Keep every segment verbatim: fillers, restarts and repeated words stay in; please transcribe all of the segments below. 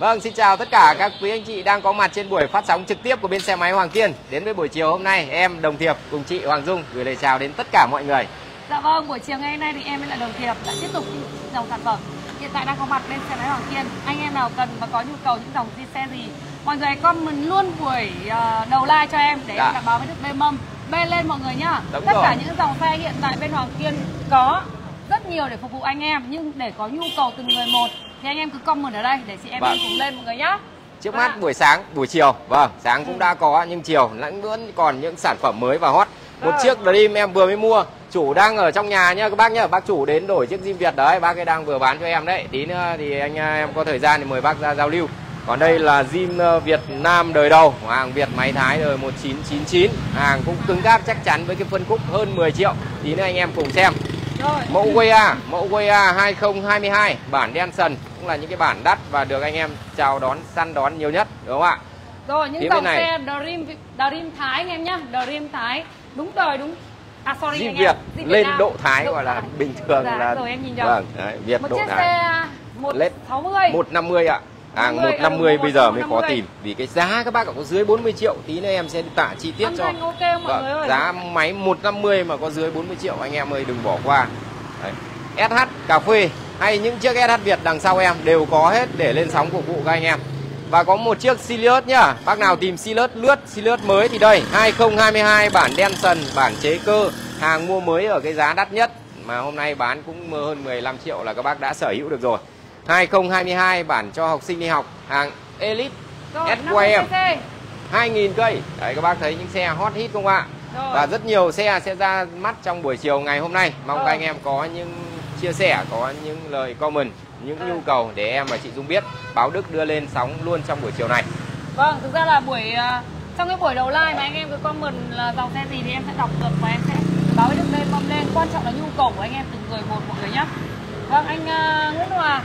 Vâng, xin chào tất cả các quý anh chị đang có mặt trên buổi phát sóng trực tiếp của bên xe máy Hoàng Kiên. Đến với buổi chiều hôm nay, em Đồng Thiệp cùng chị Hoàng Dung gửi lời chào đến tất cả mọi người. Dạ vâng, buổi chiều ngày hôm nay thì em với lại Đồng Thiệp lại tiếp tục những dòng sản phẩm hiện tại đang có mặt bên xe máy Hoàng Kiên. Anh em nào cần và có nhu cầu những dòng gì xe gì, mọi người comment luôn buổi uh, đầu live cho em để dạ. em đảm bảo với được bê mâm bê lên mọi người nhá. Đúng Tất rồi. cả những dòng xe hiện tại bên Hoàng Kiên có rất nhiều để phục vụ anh em, nhưng để có nhu cầu từng người một thì anh em cứ comment ở đây để chị em Vâng. cùng lên mọi người nhá. Trước mắt buổi sáng, buổi chiều, vâng, sáng cũng đã có nhưng chiều lãnh vẫn còn những sản phẩm mới và hot. Một Vâng. chiếc Dream em vừa mới mua, chủ đang ở trong nhà nhá các bác nhá. Bác chủ đến đổi chiếc Dream Việt đấy, bác ấy đang vừa bán cho em đấy. Tí nữa thì anh em có thời gian thì mời bác ra giao lưu. Còn đây là Dream Việt Nam đời đầu, hàng Việt máy Thái đời một chín chín chín. Hàng cũng cứng cáp chắc chắn với cái phân khúc hơn mười triệu. Tí nữa anh em cùng xem. Rồi. Mẫu Way mẫu Way hai không hai hai bản đen sần cũng là những cái bản đắt và được anh em chào đón săn đón nhiều nhất, đúng không ạ? Rồi những Phía dòng bên này. xe Dream Dream Thái anh em nhá, Dream Thái đúng đời đúng. À sorry Dream anh Việt em. Dream lên Việt Nam. độ Thái Độ gọi là Thái. bình thường Dạ, là rồi em nhìn rồi. vâng, đấy, Việt Một độ chiếc Thái. xe một sáu mươi. một năm mươi ạ. Hàng năm mươi, một năm mươi à, bây giờ một mới năm khó mươi. tìm vì cái giá các bác có dưới bốn mươi triệu. Tí nữa em sẽ tả chi tiết Âm cho. thanh ok không mọi Vâng, người ơi? giá máy một năm mươi mà có dưới bốn mươi triệu anh em ơi đừng bỏ qua. Đấy. ét hát cà phê hay những chiếc ét hát Việt đằng sau em đều có hết để lên sóng phục vụ các anh em. Và có một chiếc Sirius nhá. Bác nào tìm Sirius lướt Sirius mới thì đây hai không hai hai bản đen sần, bản chế cơ, hàng mua mới ở cái giá đắt nhất mà hôm nay bán cũng hơn mười lăm triệu là các bác đã sở hữu được rồi. hai không hai hai bản cho học sinh đi học, hàng Elite ét quy em hai nghìn cây. Đấy các bác thấy những xe hot hit không ạ? Rồi. Và rất nhiều xe sẽ ra mắt trong buổi chiều ngày hôm nay. Mong Rồi. các anh em có những chia sẻ, có những lời comment, những Rồi. nhu cầu để em và chị Dung biết. Báo Đức đưa lên sóng luôn trong buổi chiều này. Vâng, thực ra là buổi uh, trong cái buổi đầu live mà anh em cứ comment là dòng xe gì thì em sẽ đọc được và em sẽ báo với được lên mâm lên. Quan trọng là nhu cầu của anh em từng người một mọi người nhé. Vâng, anh uh, Nguyễn Hòa.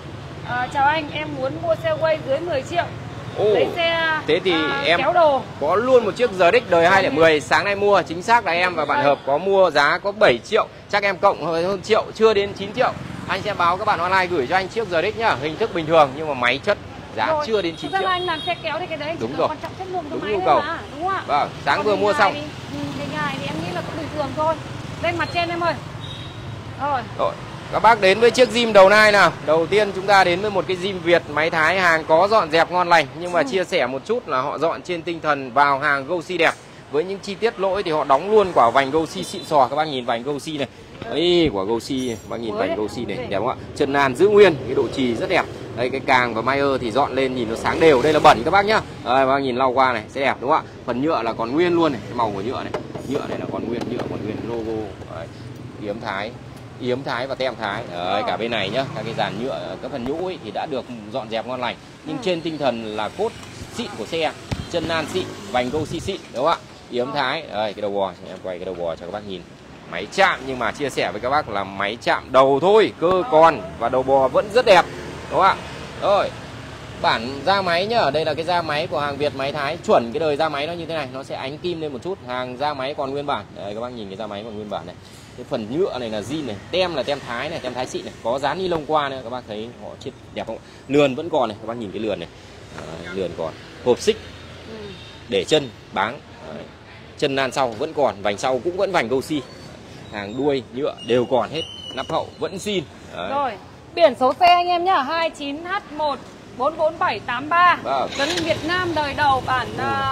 Uh, chào anh, em muốn mua xe Way dưới mười triệu. Ồ, Lấy xe thế thì uh, em kéo đồ. có luôn một chiếc rờ đích đời hai không một không. Sáng nay mua, chính xác là em và bạn Hợp có mua giá có bảy triệu. Chắc em cộng hơn triệu, chưa đến chín triệu. Anh sẽ báo các bạn online gửi cho anh chiếc rờ đích nhá. Hình thức bình thường nhưng mà máy chất giá Rồi. chưa đến chín Thực ra triệu. là anh làm xe kéo thì cái đấy Đúng chỉ rồi. quan trọng chất lượng của Đúng máy nhu thôi cầu. mà, đúng không ạ? Vâng, sáng Còn vừa cái mua nhài xong. Thì, ừ, cái nhài thì em nghĩ là cũng bình thường thôi. Lên mặt trên em ơi. Rồi. Rồi, các bác đến với chiếc Dream đầu nai nào. Đầu tiên chúng ta đến với một cái Dream Việt máy Thái, hàng có dọn dẹp ngon lành. Nhưng mà Ừ. chia sẻ một chút là họ dọn trên tinh thần vào hàng Gosi đẹp. Với những chi tiết lỗi thì họ đóng luôn quả vành Gosi xịn sò. Các bác nhìn vành Gosi này. Ấy, quả Gosi, các bác nhìn Mới vành đấy. Gosi này, đẹp không ạ? Chân nan giữ nguyên, cái độ trì rất đẹp. Đây cái càng và Mayer thì dọn lên nhìn nó sáng đều. Đây là bẩn các bác nhá. Đây, các bác nhìn lau qua này, sẽ đẹp đúng không ạ? Phần nhựa là còn nguyên luôn này, cái màu của nhựa này. Nhựa này là còn nguyên, nhựa còn nguyên logo. Đấy. Yếm Thái, yếm Thái và tem Thái. Đấy, cả bên này nhá, các cái dàn nhựa, các phần nhũ ấy thì đã được dọn dẹp ngon lành. Nhưng Ừ. trên tinh thần là cốt xịn của xe, chân nan xịn, vành Gosi xịn đúng không ạ? Yếm Thái, đây cái đầu bò, em quay cái đầu bò cho các bác nhìn. Máy chạm nhưng mà chia sẻ với các bác là máy chạm đầu thôi, cơ còn và đầu bò vẫn rất đẹp, đúng không ạ? Rồi, bản da máy nhá, đây là cái da máy của hàng Việt máy Thái, chuẩn cái đời da máy nó như thế này, nó sẽ ánh kim lên một chút, hàng da máy còn nguyên bản. Đây các bác nhìn cái da máy còn nguyên bản này. Cái phần nhựa này là zin này, tem là tem Thái này, tem Thái xịn này, có dán ni lông qua nữa, các bác thấy họ chết đẹp không? Lườn vẫn còn này, các bác nhìn cái lườn này, à, lườn còn, hộp xích Ừ. để chân báng. Đấy. Chân nan sau vẫn còn, vành sau cũng vẫn vành Gosi, hàng đuôi nhựa đều còn hết, nắp hậu vẫn zin. Đấy. Rồi, biển số xe anh em nhá, hai chín H một bốn bốn bảy tám ba. Vâng. Tấn Việt Nam đời đầu bản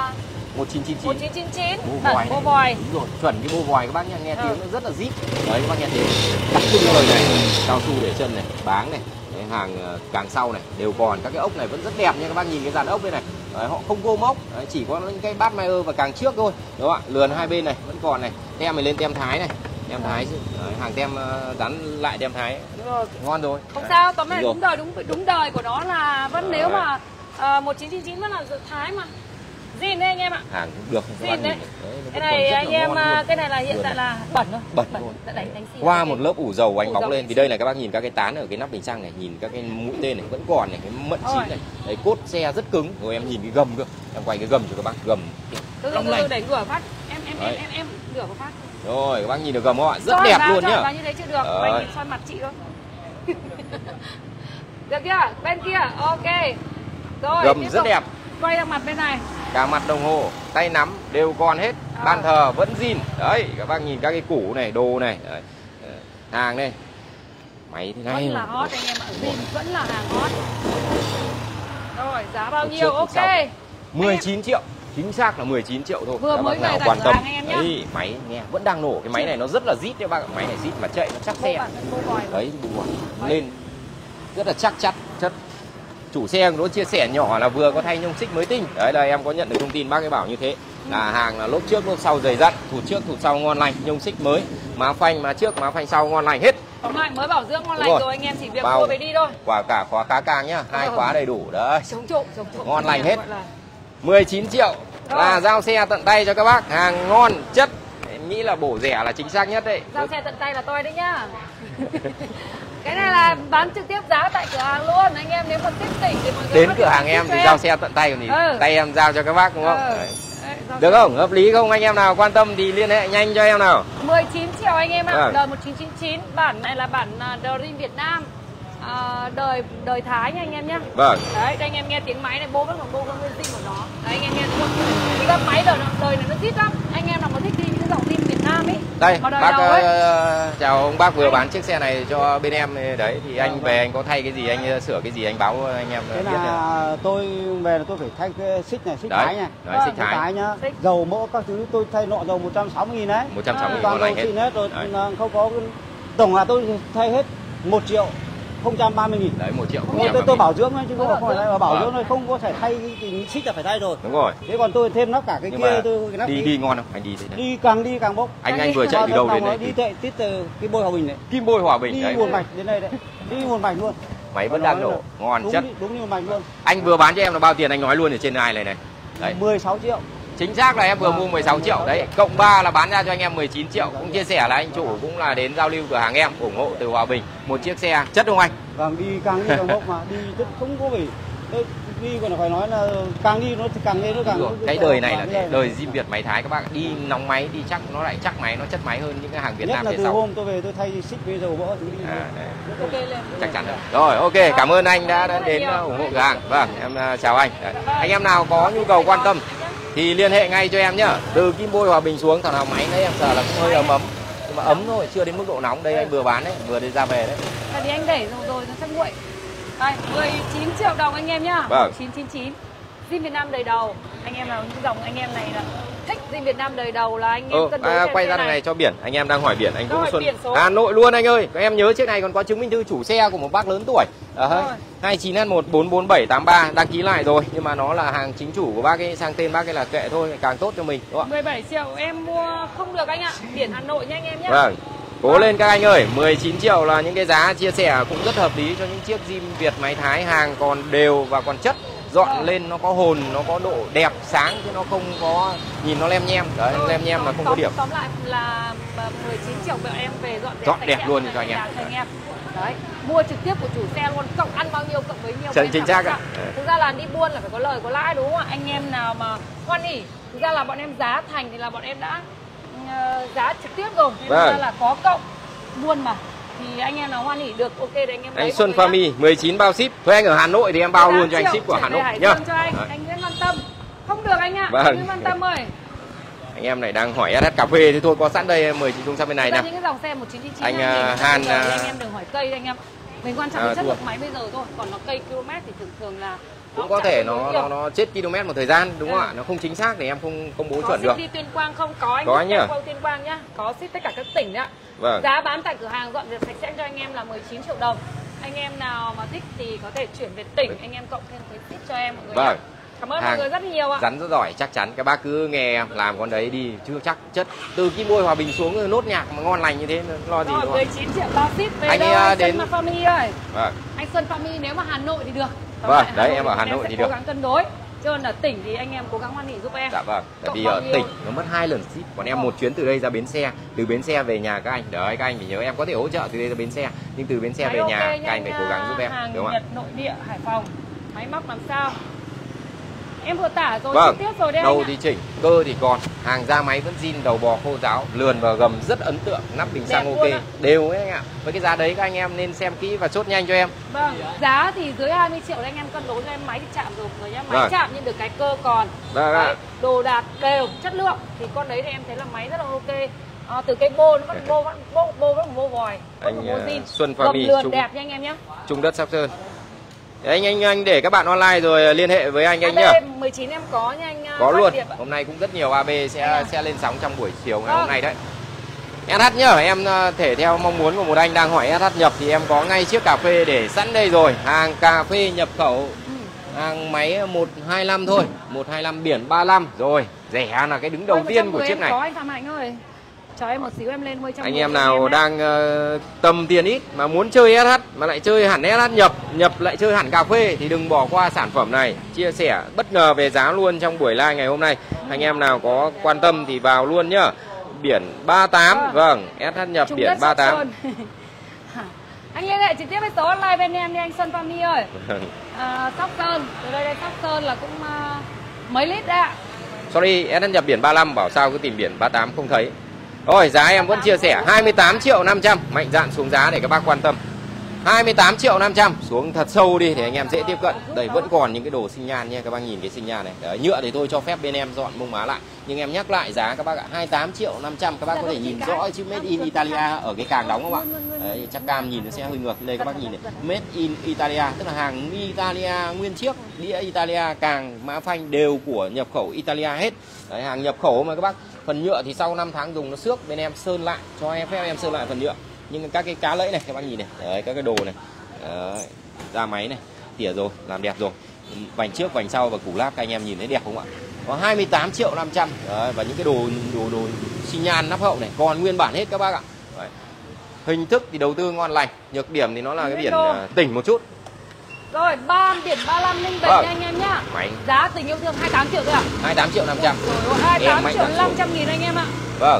uh, một chín chín chín một chín chín chín. Bô Bản vòi bô này. vòi. Đúng rồi, chuẩn cái bô vòi các bác nha, nghe Ừ. tiếng nó rất là rít. Đấy các bác nghe tiếng. Đặc trưng đời này, cao su để chân này, báng này, cái hàng ờ, càng sau này đều còn, các cái ốc này vẫn rất đẹp nha các bác nhìn cái dàn ốc bên này. Đấy, họ không vô mốc, đấy, chỉ có những cái bát Mayer và càng trước thôi. Đúng không ạ? Lườn hai bên này vẫn còn này, tem này lên tem Thái này. Tem Thái, đấy, hàng tem uh, dán lại tem Thái. Rồi. Ngon rồi. Không Đấy. sao, tóm lại Đúng đúng đời đúng đúng đời của nó là vẫn Đấy. nếu mà uh, một chín chín chín vẫn là Thái mà. Zin đấy anh em ạ. Hàng cũng được các Zin bác đấy. nhìn này. Đấy, nó Cái vẫn này còn rất anh là em ngon luôn. uh, cái này là hiện Lườn tại này. là bẩn thôi. Bẩn luôn. Đã đánh đánh xì Qua là một cái- lớp ủ dầu ánh ủ bóng dầu lên đánh vì xì. đây này các bác nhìn các cái tán ở cái nắp bình xăng này, nhìn các cái mũi tên này vẫn còn này, cái mận Rồi. chín này, đấy cốt xe rất cứng. Rồi em nhìn cái gầm cơ, em quay cái gầm cho các bác, gầm Từ từ long từ lanh. để ngửa phát. Em em em Đấy. em em ngửa một phát. Rồi các bác nhìn được gầm không ạ? Rất Cho đẹp vào, luôn cho nhá. vào như thế chưa được, Đấy. anh soi mặt chị thôi. Được chưa? Bên kia, ok. Rồi, Gầm tiếp rất tục. đẹp. Quay sang mặt bên này. Cả mặt đồng hồ, tay nắm đều còn hết. À. Bàn thờ vẫn zin. Đấy, các bác nhìn các cái củ này, đồ này. Đấy. Hàng đây. Máy thế này. Vẫn là hot anh em ạ. Zin vẫn là hàng hot. Rồi, giá bao Một nhiêu? trước, một Ok. sau. mười chín triệu. Chính xác là mười chín triệu thôi. Vừa Các mới bác về nào tại quan cửa tâm. hàng anh em nhá. Đấy, máy nghe vẫn đang nổ. Cái máy này nó rất là rít đấy bác ạ. Máy này rít mà chạy nó chắc Bộ xe. bản thân cô vòi. Đấy, bù bùa. Đấy. Lên rất là chắc chắn, chất. Chủ xe nó chia sẻ nhỏ là vừa có thay nhông xích mới tinh. Đấy là em có nhận được thông tin bác ấy bảo như thế. Là hàng là lốp trước lốp sau dày dặn, thụt trước thụt sau ngon lành, nhông xích mới, má phanh má trước má phanh sau ngon lành hết. Tóm lại mới bảo dưỡng ngon Đúng lành rồi. rồi anh em chỉ việc Bao- mua về đi thôi. Quả cả khóa cá càng nhá, hai Ừ. khóa đầy đủ đấy. Chống trộm, chống trộm. Ngon lành Anh em hết. gọi là- mười chín triệu là Rồi. giao xe tận tay cho các bác, hàng ngon chất. Em nghĩ là bổ rẻ là chính xác nhất đấy. Giao xe tận tay là tôi đấy nhá. Cái này là bán trực tiếp giá tại cửa hàng luôn. Anh em nếu mà tiếp tỉnh thì mọi người Đến có cửa thể hàng tiếp em cho thì giao xe tận tay còn gì. Ừ. Tay em giao cho các bác đúng không? Ừ. Đấy. Đấy, giao Được xe. không? Hợp lý không? Anh em nào quan tâm thì liên hệ nhanh cho em nào. mười chín triệu anh em ạ. Vâng. Đời một chín chín chín. Bản này là bản à, Dream Việt Nam. À, đời đời Thái nha anh em nhá. Vâng. Đấy, đây anh em nghe tiếng máy này, bô vẫn còn bô con nguyên sinh của nó. Đấy anh em nghe đúng không? Cái gấp máy đời, đời này nó rít lắm. Anh em nào mà thích đi những cái dòng zin Việt Nam ấy. Đây, Mà đời bác đầu ấy. ờ, chào ông bác vừa bán chiếc xe này cho bên em đấy thì anh về anh có thay cái gì, anh ờ, sửa cái gì anh báo anh em Thế biết nhá. là tôi về là tôi phải thay cái xích này, xích Đấy, thái này. đấy, xích thái. thái nhá. Xích. Dầu mỡ các thứ tôi thay nọ dầu một trăm sáu mươi nghìn đấy. một trăm sáu mươi nghìn Toàn ngon lành dầu hết. xịn hết rồi, Đấy. là không có cái- tổng là tôi thay hết một triệu không trăm ba mươi nghìn. Đấy một triệu không Tôi, trăm tôi, ba tôi mươi. bảo dưỡng thôi chứ không Bảo phải dưỡng. là bảo Vâng. dưỡng thôi, không có thể thay cái gì, xích là phải thay rồi. Đúng rồi. Thế còn tôi thêm nắp cả cái Nhưng kia mà tôi cái nắp đi kia. đi ngon không? Anh đi thế nào? Đi càng đi càng bốc. Anh anh vừa chạy từ đâu đến đây? Đi chạy tít từ cái bôi Hòa Bình đấy. Kim Bôi Hòa Bình Đi đấy. nguồn mạch đến đây đấy. Đi nguồn mạch luôn. Máy vẫn Nói đang nổ, là ngon đúng, chất. đi- Đúng như nguồn mạch luôn. Anh vừa bán cho em là bao tiền anh nói luôn ở trên này này này. Đấy. mười sáu triệu. Chính xác là em vừa Vâng, mua mười sáu triệu đấy, cộng ba là bán ra cho anh em mười chín triệu. Cũng chia sẻ là anh chủ cũng là đến giao lưu cửa hàng em, ủng hộ từ Hòa Bình. Một chiếc xe chất không anh? Vâng, đi càng đi càng bốc mà đi rất không có phải đấy, đi còn phải nói là càng đi nó thì càng lên nó càng Đúng rồi. nó- Cái đời này là càng thế, lên. đời Zin Việt máy Thái các bác đi nóng máy đi chắc nó lại chắc máy, nó chất máy hơn những cái hàng Việt Nhất Nam là phía từ sau. hôm tôi về tôi thay xích với dầu mỡ thứ đi. À, đấy. Ok lên. Chắc chắn rồi. Rồi ok, cảm ơn anh đã, đã đến uh, ủng hộ cửa hàng. Vâng, em uh, chào anh. Đấy. Anh em nào có nhu cầu quan tâm thì liên hệ ngay cho em nhá. Từ Kim Bôi Hòa Bình xuống thằng nào máy đấy em sợ là cũng hơi ấm ấm. Nhưng mà ấm thôi, chưa đến mức độ nóng. Đây anh vừa bán đấy, vừa đi ra về đấy. Tại vì anh đẩy rồi rồi nó sẽ nguội. Đây, mười chín triệu đồng anh em nhá. Vâng. chín chín chín. Zin Việt Nam đời đầu. Anh em nào những dòng anh em này là thích Zin Việt Nam đời đầu là anh em Ừ, cân đối à, xem quay xe ra đằng này cho biển, anh em đang hỏi biển, anh Vũ Rồi, Xuân. biển số. Hà Nội luôn anh ơi. Các em nhớ chiếc này còn có chứng minh thư chủ xe của một bác lớn tuổi. Ờ, Rồi. hai chín H một bốn bốn bảy tám ba đăng ký lại rồi, nhưng mà nó là hàng chính chủ của bác ấy, sang tên bác ấy là kệ thôi, càng tốt cho mình đúng không mười bảy triệu em mua không được anh ạ. Biển Hà Nội nha anh em nhé. ạ? Vâng. Cố lên các anh ơi, mười chín triệu là những cái giá chia sẻ cũng rất hợp lý cho những chiếc Zin Việt máy Thái, hàng còn đều và còn chất. Dọn Vâng. lên nó có hồn, nó có độ đẹp sáng chứ nó không có nhìn nó lem nhem. Đấy, Rồi, lem nhem là không có tóm- điểm. Tóm lại là mười chín triệu bọn em về dọn dẹp Dọn sạch đẹp sẽ luôn cho cho anh em. cho anh em. Đấy, mua trực tiếp của chủ xe luôn, cộng ăn bao nhiêu cộng bấy nhiêu. Chính Em chính cảm xác giác ạ. là- Thực ra là đi buôn là phải có lời có lãi đúng không ạ? Anh em nào mà hoan hỉ, thực ra là bọn em giá thành thì là bọn em đã ờ, giá trực tiếp rồi. Nên Vâng. thực ra là có cộng buôn mà. Thì anh em nào hoan hỉ được ok thì anh em lấy Anh một Xuân người nhá. Farmy mười chín bao ship. Thuê anh ở Hà Nội thì em bao mười tám luôn cho anh triệu, ship của chuyển Hà về Nội Hải nhá. Dương cho anh, Đấy. anh Nguyễn Văn Tâm. Không được anh ạ, Vâng. anh Nguyễn Văn Tâm ơi. Anh em này đang hỏi ét ét cà phê thì thôi có sẵn đây mười chín không trăm bên này Thực ra nè. những cái dòng xe một chín chín chín Anh, này à, thì Han, bây giờ thì à, anh em đừng hỏi cây anh em. Mình quan trọng à, là chất thua. lượng máy bây giờ thôi, còn nó cây km thì thường thường là Cũng có chả thể tương đối nó nhiều. nó nó chết km một thời gian đúng không Ừ. ạ? Nó không chính xác để em không công bố Có chuẩn ship được. đi Tuyên Quang không? Có anh Có ship nhá. qua Tuyên Quang nhá. Có ship tất cả các tỉnh ạ. Vâng. Giá bán tại cửa hàng dọn dẹp sạch sẽ cho anh em là mười chín triệu đồng. Anh em nào mà thích thì có thể chuyển về tỉnh, anh em cộng thêm thuế ship cho em mọi người nhá. Vâng. Cảm ơn Hàng mọi người rất nhiều ạ. Rắn rất giỏi, chắc chắn các bác cứ nghe em làm con đấy đi, chưa chắc chất. Từ Kim Bôi Hòa Bình xuống rồi nốt nhạc mà ngon lành như thế lo gì Rồi đúng mười không? chín triệu bao ship về Anh đâu ấy, à, anh đến- Xuân Family ơi. Vâng. Anh Xuân Family nếu mà Hà Nội thì được. Còn Vâng, lại đấy, em ở Hà thì Nội sẽ thì cố được. gắng cân đối. Chứ còn ở tỉnh thì anh em cố gắng hoan hỉ giúp em. Dạ vâng, tại Cộng vì bao ở nhiêu? tỉnh nó mất hai lần ship, còn em Ờ. một chuyến từ đây ra bến xe, từ bến xe về nhà các anh. Đấy, các anh phải nhớ em có thể hỗ trợ từ đây ra bến xe, nhưng từ bến xe Máy về ok nhà nha các anh phải cố gắng giúp em, hàng đúng không Nhật ạ? nội địa Hải Phòng, máy móc làm sao Em vừa tả rồi, Vâng, chi tiết rồi đấy đầu anh ạ. thì chỉnh, cơ thì còn, hàng da máy vẫn zin, đầu bò khô ráo, lườn và gầm rất ấn tượng, nắp bình xăng Đẹp ok, luôn ạ. đều ấy anh ạ. Với cái giá đấy các anh em nên xem kỹ và chốt nhanh cho em. Vâng, giá thì dưới hai mươi triệu đấy anh em cân đối cho em, máy thì chạm rồi rồi nhá. Máy Vâng. chạm nhưng được cái cơ còn. Vâng ạ. Đấy, đồ đạc đều, chất lượng thì con đấy thì em thấy là máy rất là ok. À, từ cái bô nó vẫn bô vẫn bô bô vẫn bô vòi, vẫn Anh, bô uh, zin. Xuân Gầm Fabi, lườn Trung- đẹp nha anh em nhé. Trung đất Sóc Sơn. Đấy, anh anh anh để các bạn online rồi liên hệ với anh anh nhá. a bê mười chín em có nha anh. uh, Có Phát luôn. Điệp ạ. Hôm nay cũng rất nhiều a bê sẽ À. sẽ lên sóng trong buổi chiều ngày Vâng. hôm nay đấy. ét hát nhá, em uh, thể theo mong muốn của một anh đang hỏi ét hát nhập thì em có ngay chiếc cà phê để sẵn đây rồi. Hàng cà phê nhập khẩu, Ừ. hàng máy một hai lăm thôi, một hai lăm biển ba lăm rồi. Rẻ là cái đứng đầu Ôi, tiên một trăm của mười chiếc em này. có anh Phạm Hạnh ơi. Cho em một xíu em lên một trăm mười. Anh em cho nào ấy. đang uh, tầm tiền ít mà muốn chơi ét hát mà lại chơi hẳn ét hát nhập, nhập lại chơi hẳn cà phê thì đừng bỏ qua sản phẩm này. Chia sẻ bất ngờ về giá luôn trong buổi live ngày hôm nay. Anh em nào có quan tâm thì vào luôn nhá. Biển ba tám, Vâng. vâng, ét hát nhập Trung biển đất ba Sóc tám. Sơn. Anh liên hệ trực tiếp với số online bên em đi anh Xuân Family ơi. À, Sóc Sơn, từ đây đến Sóc Sơn là cũng uh, mấy lít đấy ạ. Sorry, ét hát nhập biển ba lăm, bảo sao cứ tìm biển ba tám không thấy. Rồi, giá em vẫn chia sẻ hai mươi tám triệu năm trăm, mạnh dạn xuống giá để các bác quan tâm. hai mươi tám triệu năm trăm, xuống thật sâu đi để anh em dễ tiếp cận. Đây vẫn còn những cái đồ sinh nhan nha, các bác nhìn cái sinh nhan này. Đấy, nhựa thì tôi cho phép bên em dọn mông má lại. Nhưng em nhắc lại giá các bác ạ, hai mươi tám triệu năm trăm, các bác có thể nhìn rõ chữ Made in Italia ở cái càng đóng không ạ? Đấy, chắc cam nhìn nó sẽ hơi ngược. Đây các bác nhìn này, Made in Italia, tức là hàng Italia nguyên chiếc, đĩa Italia, càng, mã phanh đều của nhập khẩu Italia hết. Đấy, hàng nhập khẩu mà các bác. Phần nhựa thì sau năm tháng dùng nó xước, bên em sơn lại, cho em phép em sơn lại phần nhựa. Nhưng các cái cá lẫy này các bác nhìn này, đấy, các cái đồ này, đấy, da máy này, tỉa rồi, làm đẹp rồi, vành trước vành sau và củ láp các anh em nhìn thấy đẹp không ạ? Có hai mươi tám triệu năm trăm, đấy, và những cái đồ đồ đồ xi nhan nắp hậu này còn nguyên bản hết các bác ạ. Đấy. Hình thức thì đầu tư ngon lành, nhược điểm thì nó là cái biển uh, tỉnh một chút. Rồi, ba biển ba lăm linh bảy Vâng. nha anh em nhá. Máy Giá tình yêu thương hai mươi tám triệu thôi ạ. hai mươi tám triệu năm trăm. Rồi, hai mươi tám Em mạnh triệu dạn năm xuống. trăm nghìn anh em ạ. Vâng,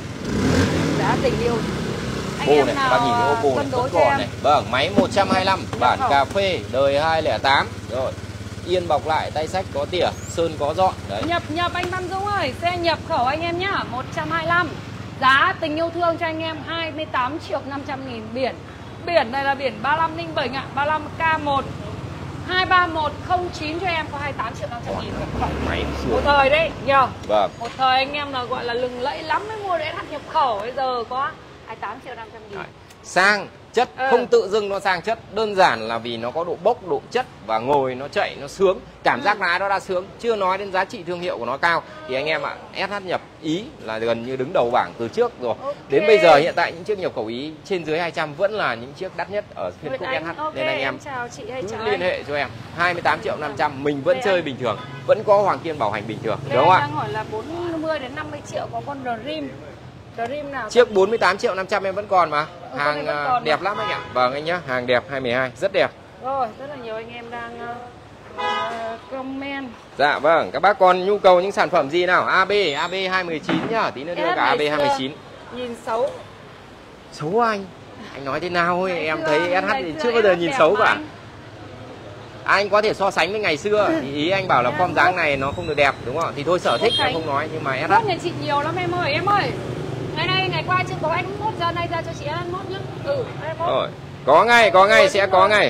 Giá tình yêu. Anh ô em này, các nào bác nhìn cái ô à, cô này cân đối vẫn cho còn em. này. Vâng, máy một trăm hai mươi lăm, bản khẩu. cà phê, đời hai không không tám. Rồi, yên bọc lại, tay sách có tỉa, sơn có dọn. Đấy. Nhập nhập anh Văn Dũng ơi, xe nhập khẩu anh em nhá, một trăm hai mươi lăm. Giá tình yêu thương cho anh em hai mươi tám triệu năm trăm nghìn biển. Biển này là biển ba lăm linh bảy ạ, ba lăm K một hai ba một không chín cho em có hai mươi tám triệu năm trăm nghìn nhập khẩu. Máy Một sửa. thời đấy, nhờ. Vâng. Một thời anh em là gọi là lừng lẫy lắm mới mua đến hạt nhập khẩu, bây giờ có hai mươi tám triệu năm trăm nghìn. Đấy. Sang chất, Ừ. không tự dưng nó sang chất, đơn giản là vì nó có độ bốc, độ chất và ngồi nó chạy nó sướng, cảm giác lái nó đã sướng, chưa nói đến giá trị thương hiệu của nó cao. Thì anh em ạ, ét hát nhập Ý là gần như đứng đầu bảng từ trước rồi. Ok. Đến bây giờ hiện tại những chiếc nhập khẩu Ý trên dưới hai trăm vẫn là những chiếc đắt nhất ở phân Nguyệt khúc Anh, ét hát. ok, Nên anh em em chào chị hay cứ chào liên anh. hệ cho em. hai mươi tám triệu năm trăm mình vẫn Đây chơi anh. bình thường, vẫn có Hoàng Kiên bảo hành bình thường, Đây đúng không anh ạ? đang hỏi là bốn mươi đến năm mươi triệu có con Dream. Dream nào? Chiếc bốn mươi tám triệu năm trăm em vẫn còn mà. Ừ, con Hàng này vẫn à, còn đẹp mà. lắm anh ạ. Vâng anh nhá, hàng đẹp hai không một hai, rất đẹp. Rồi, rất là nhiều anh em đang uh, comment. Dạ vâng, các bác còn nhu cầu những sản phẩm gì nào? a bê, a bê hai một chín nhá, tí nữa đưa Em cả a bê ngày hai một xưa chín. Nhìn xấu. Xấu anh. Anh nói thế nào thôi, Ngày em xưa- thấy ét hát ngày thì xưa chưa bao giờ ét hát nhìn đẹp xấu mà cả. anh. Anh có thể so sánh với ngày xưa, thì ý anh bảo là Em form dáng mốt. này nó không được đẹp đúng không ạ? Thì thôi sở thích em Khánh. không nói, nhưng mà ét hát. Mốt nhà chị nhiều lắm em ơi, em ơi. Ngày nay ngày qua chưa có anh mốt, giờ này ra cho chị ăn mốt nhá. Ừ, anh mốt. Rồi, có ngay, có ngay, sẽ có ngay.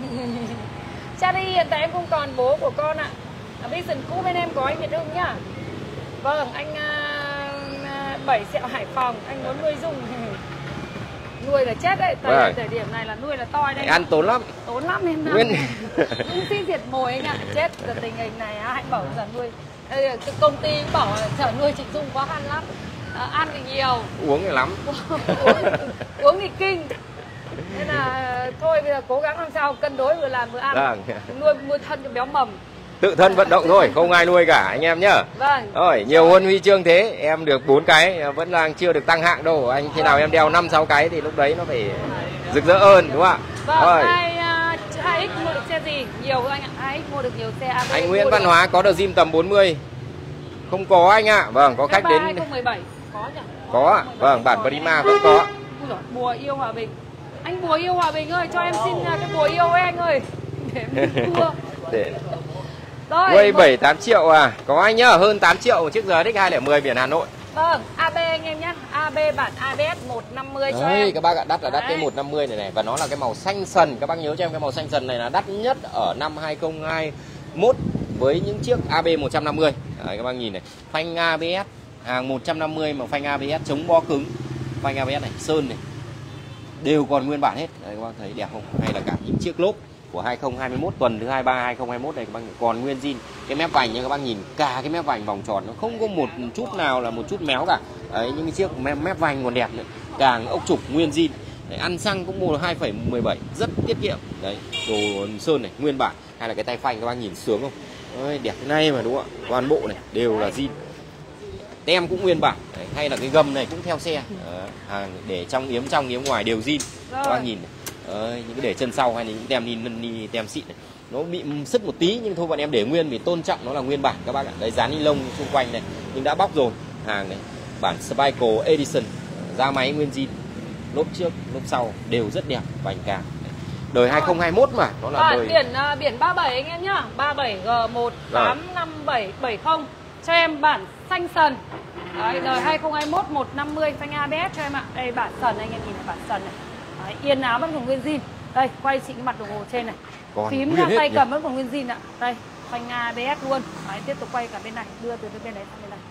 Charlie hiện tại em không còn bố của con ạ. Ở Vision cũ bên em có anh Việt Hưng nhá. Vâng, anh uh, bảy sẹo Hải Phòng, anh muốn nuôi Dung. Nuôi là chết đấy, thời, Vâng. thời điểm này là nuôi là toi đây. Ăn tốn lắm. Tốn lắm em Nguyên. Nhưng xin diệt mồi anh ạ, chết giờ tình hình này á, hãy bảo giờ nuôi. Ê, cái công ty cũng bảo là chở nuôi chị Dung khó khăn lắm. À, ăn thì nhiều, Uống thì lắm. uống, uống thì kinh. Nên là thôi bây giờ cố gắng làm sao cân đối vừa làm vừa ăn. Vâng. Nuôi nuôi thân cho béo mầm. Tự thân vận động thôi, không ai nuôi cả anh em nhá. Vâng. Rồi, nhiều huân huy chương thế, em được bốn cái, vẫn đang chưa được tăng hạng đâu. Anh khi nào em đeo năm sáu cái thì lúc đấy nó phải rực rỡ hơn đúng không ạ? Vâng, Rồi. hai, uh, hai x mua được xe gì? Nhiều anh ạ, hai x mua được nhiều xe. a bê Anh mua Nguyễn được- Văn Hóa có được gym tầm bốn mươi. Không có anh ạ. Vâng, có khách đến. hai không một bảy có nhỉ? Có ạ. Vâng, bản Prima vẫn có. Ui giời, bùa yêu hòa bình. Anh bùa yêu hòa bình ơi, cho em xin uh, cái bùa yêu ấy anh ơi. Để em thua. Để Rồi, Quay một- bảy tám triệu à? Có anh nhá, hơn tám triệu chiếc giê ét ích hai không một biển Hà Nội. Vâng, a bê anh em nhé, a bê bản a bê ét một năm mươi cho Đấy, em. các bác ạ, đắt là đắt cái Đấy. một năm mươi này này. Và nó là cái màu xanh sần. Các bác nhớ cho em cái màu xanh sần này là đắt nhất ở năm hai không hai mốt với những chiếc a bê một năm mươi. Đấy, các bác nhìn này, phanh a bê ét hàng một năm mươi mà phanh a bê ét chống bó cứng. Phanh a bê ét này, sơn này đều còn nguyên bản hết. Đấy, các bác thấy đẹp không? Hay là cả những chiếc lốp của hai không hai mốt tuần thứ hai mươi ba hai không hai mốt này các bác nhìn, còn nguyên zin. Cái mép vành nha các bác nhìn, cả cái mép vành vòng tròn nó không có một chút nào là một chút méo cả. Đấy, những cái chiếc mép, mép vành còn đẹp nữa. Càng ốc trục nguyên zin. Đấy, ăn xăng cũng mua hai phẩy mười bảy, rất tiết kiệm. Đấy, đồ sơn này nguyên bản. Hay là cái tay phanh các bác nhìn sướng không? Đấy, đẹp thế này mà đúng không ạ? Toàn bộ này đều là zin. Tem cũng nguyên bản. Đấy, hay là cái gầm này cũng theo xe. Đấy, hàng để trong yếm trong yếm ngoài đều zin. Các bác nhìn này. Đấy, những cái để chân sau hay là những tem ni, ni tem xịn này nó bị sứt một tí nhưng thôi bọn em để nguyên vì tôn trọng nó là nguyên bản các bác ạ. Đấy, dán ni lông xung quanh này nhưng đã bóc rồi. Hàng này bản Spyco Edition, da máy nguyên zin, lốp trước lốp sau đều rất đẹp, vành càng. Đời hai không hai mốt mà nó là Bản đời biển uh, biển ba mươi bảy anh em nhá, ba mươi bảy G một tám năm bảy bảy không cho em bản xanh sần. Đấy, đời hai không hai mốt một năm mươi phanh a bê ét cho em ạ. Đây bản sần anh em nhìn này, bản sần này. Đấy, yên áo vẫn còn nguyên zin. Đây, quay chị cái mặt đồng hồ trên này. còn Phím nguyên ra hết tay nhỉ? cầm vẫn còn nguyên zin ạ. Đây, phanh a bê ét luôn. Đấy, tiếp tục quay cả bên này, đưa từ bên đấy sang bên này.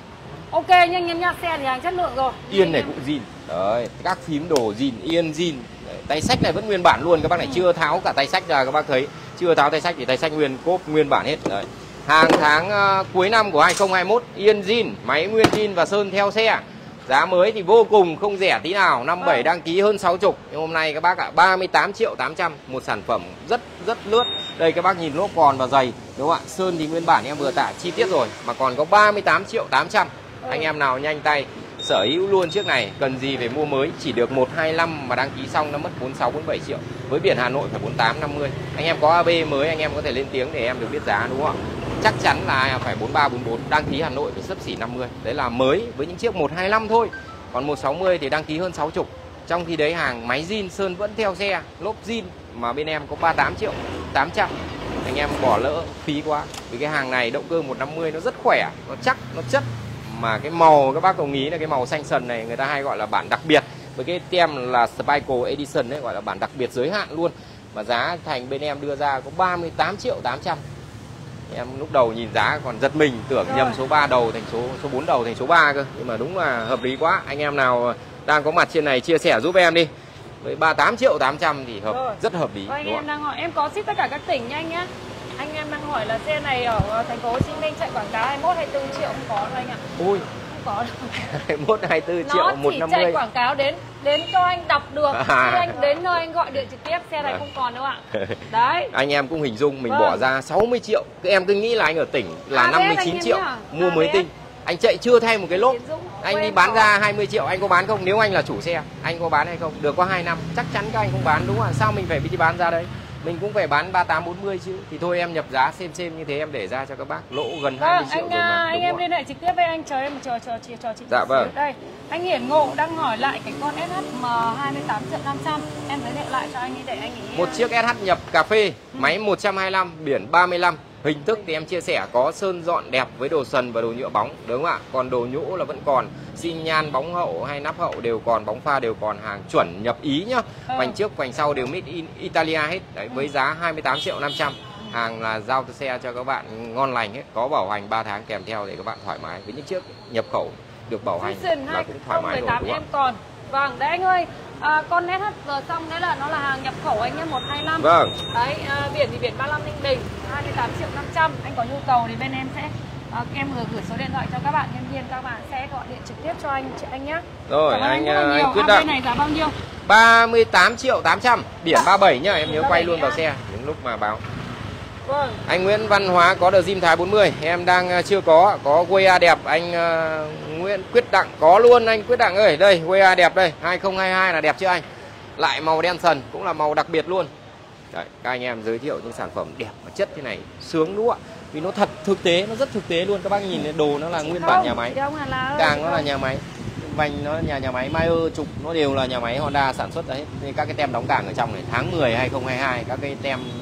Ok nha anh em nha, xe thì hàng chất lượng rồi. Yên này cũng zin. Đấy, các phím đồ zin, yên zin. Đấy, tay sách này vẫn nguyên bản luôn các bác này, ừ. Chưa tháo cả tay sách ra các bác thấy. Chưa tháo tay sách thì tay sách nguyên cốp nguyên bản hết. Đấy. Hàng tháng uh, cuối năm của hai không hai mốt yên zin, máy nguyên zin và sơn theo xe. Giá mới thì vô cùng không rẻ tí nào, năm bảy đăng ký hơn sáu mươi. Nhưng hôm nay các bác ạ, ba mươi tám triệu tám trăm, một sản phẩm rất rất lướt. Đây các bác nhìn lốp còn và dày, đúng không ạ? Sơn thì nguyên bản em vừa tả chi tiết rồi mà còn có ba mươi tám triệu tám trăm. Anh em nào nhanh tay sở hữu luôn chiếc này, cần gì phải mua mới, chỉ được một hai năm mà đăng ký xong nó mất bốn mươi sáu bốn mươi bảy triệu. Với biển Hà Nội phải bốn mươi tám năm mươi. Anh em có a bê mới anh em có thể lên tiếng để em được biết giá đúng không ạ? Chắc chắn là phải bốn mươi ba bốn mươi bốn, đăng ký Hà Nội phải xấp xỉ năm mươi. Đấy là mới với những chiếc một hai năm thôi. Còn một sáu mươi thì đăng ký hơn sáu mươi. Trong khi đấy hàng máy zin sơn vẫn theo xe, lốp zin mà bên em có ba mươi tám triệu tám trăm. Anh em bỏ lỡ phí quá. Vì cái hàng này động cơ một năm mươi nó rất khỏe, nó chắc, nó chất. Mà cái màu các bác đồng ý là cái màu xanh sần này người ta hay gọi là bản đặc biệt. Với cái tem là Spyco Edition đấy, gọi là bản đặc biệt giới hạn luôn. Mà giá thành bên em đưa ra có ba mươi tám triệu tám trăm. Em lúc đầu nhìn giá còn giật mình, tưởng Rồi. nhầm số ba đầu thành số số bốn đầu thành số ba cơ. Nhưng mà đúng là hợp lý quá. Anh em nào đang có mặt trên này chia sẻ giúp em đi. Với ba mươi tám triệu tám trăm thì hợp Rồi. rất hợp lý. Và anh Đúng em không? đang hỏi, em có ship tất cả các tỉnh nha anh nhá. Anh em đang hỏi là xe này ở thành phố Hồ Chí Minh chạy quảng cáo hai mươi mốt hai mươi tư triệu, không có đâu anh ạ. Ui, Không có đâu. hai mươi mốt hai mươi tư triệu Nó một chỉ năm chạy mươi. quảng cáo đến đến cho anh đọc được. À. Khi anh đến nơi anh gọi điện trực tiếp, xe này À. không còn đâu ạ. Đấy. Anh em cũng hình dung mình Vâng. bỏ ra sáu mươi triệu. Các em cứ nghĩ là anh ở tỉnh là a bê ét năm mươi chín anh em triệu nhá. mua mới a bê ét. tinh. Anh chạy chưa thay một cái lốp. Tiến Dũng, Anh quên đi bán có. ra hai mươi triệu, anh có bán không? Nếu anh là chủ xe, anh có bán hay không? Được có hai năm, chắc chắn các anh không bán đúng không ạ? Sao mình phải đi bán ra đấy? Mình cũng phải bán ba mươi tám bốn mươi chứ. Thì thôi em nhập giá xem xem như thế em để ra cho các bác, lỗ gần hai mươi Vâng, triệu anh, rồi mà. à, anh đúng em không? liên hệ trực tiếp với anh, chờ em chờ chờ chờ, chờ chị. Dạ một vâng. xíu. Đây, anh Hiển Ngộ đang hỏi lại cái con ét hát em hai mươi tám triệu năm trăm. Em giới thiệu lại cho anh ấy để anh ấy. Một chiếc ét hát nhập cà phê, máy một trăm hai mươi lăm, biển ba mươi lăm. Hình thức thì em chia sẻ có sơn dọn đẹp với đồ sần và đồ nhựa bóng, đúng không ạ? Còn đồ nhũ là vẫn còn, xi nhan bóng hậu hay nắp hậu đều còn, bóng pha đều còn, hàng chuẩn nhập Ý nhá. Ừ. Vành trước, vành sau đều made in Italia hết. Đấy, với giá hai mươi tám triệu năm trăm. Hàng là giao từ xe cho các bạn ngon lành hết, có bảo hành ba tháng kèm theo để các bạn thoải mái. Với những chiếc nhập khẩu được bảo hành Vision là cũng thoải mái rồi, hai không một tám đúng em không ạ? còn. Vâng, đấy anh ơi, à, con ét hát vừa xong đấy là nó là hàng nhập khẩu anh nhé, một hai năm. Vâng. Đấy, à, biển thì biển ba mươi lăm Ninh Bình, hai mươi tám triệu năm trăm. Anh có nhu cầu thì bên em sẽ à, em vừa gửi số điện thoại cho các bạn nhân viên, các bạn sẽ gọi điện trực tiếp cho anh chị anh nhé. Rồi, Cảm ơn anh, rất là nhiều. anh quyết a bê định. này giá bao nhiêu? ba mươi tám triệu tám trăm, biển ba mươi bảy nhá, em nhớ ba mươi quay bảy luôn vào nhá. xe đến lúc mà báo. Vâng. Anh Nguyễn Văn Hóa có đờ Zim Thái bốn mươi, em đang uh, chưa có, có quê A đẹp, anh uh, Nguyễn Quyết Đặng có luôn, anh Quyết Đặng ơi, đây quê A đẹp đây, hai không hai hai là đẹp chưa anh? Lại màu đen sần, cũng là màu đặc biệt luôn. Đấy, các anh em giới thiệu những sản phẩm đẹp và chất thế này, sướng đúng không ạ? Vì nó thật thực tế, nó rất thực tế luôn, các bác nhìn đồ nó là nguyên bản nhà máy, càng nó là nhà máy, vành nó nhà nhà máy Mayer trục nó đều là nhà máy Honda sản xuất ra hết. Nên các cái tem đóng càng ở trong này tháng mười hai không hai hai, các cái tem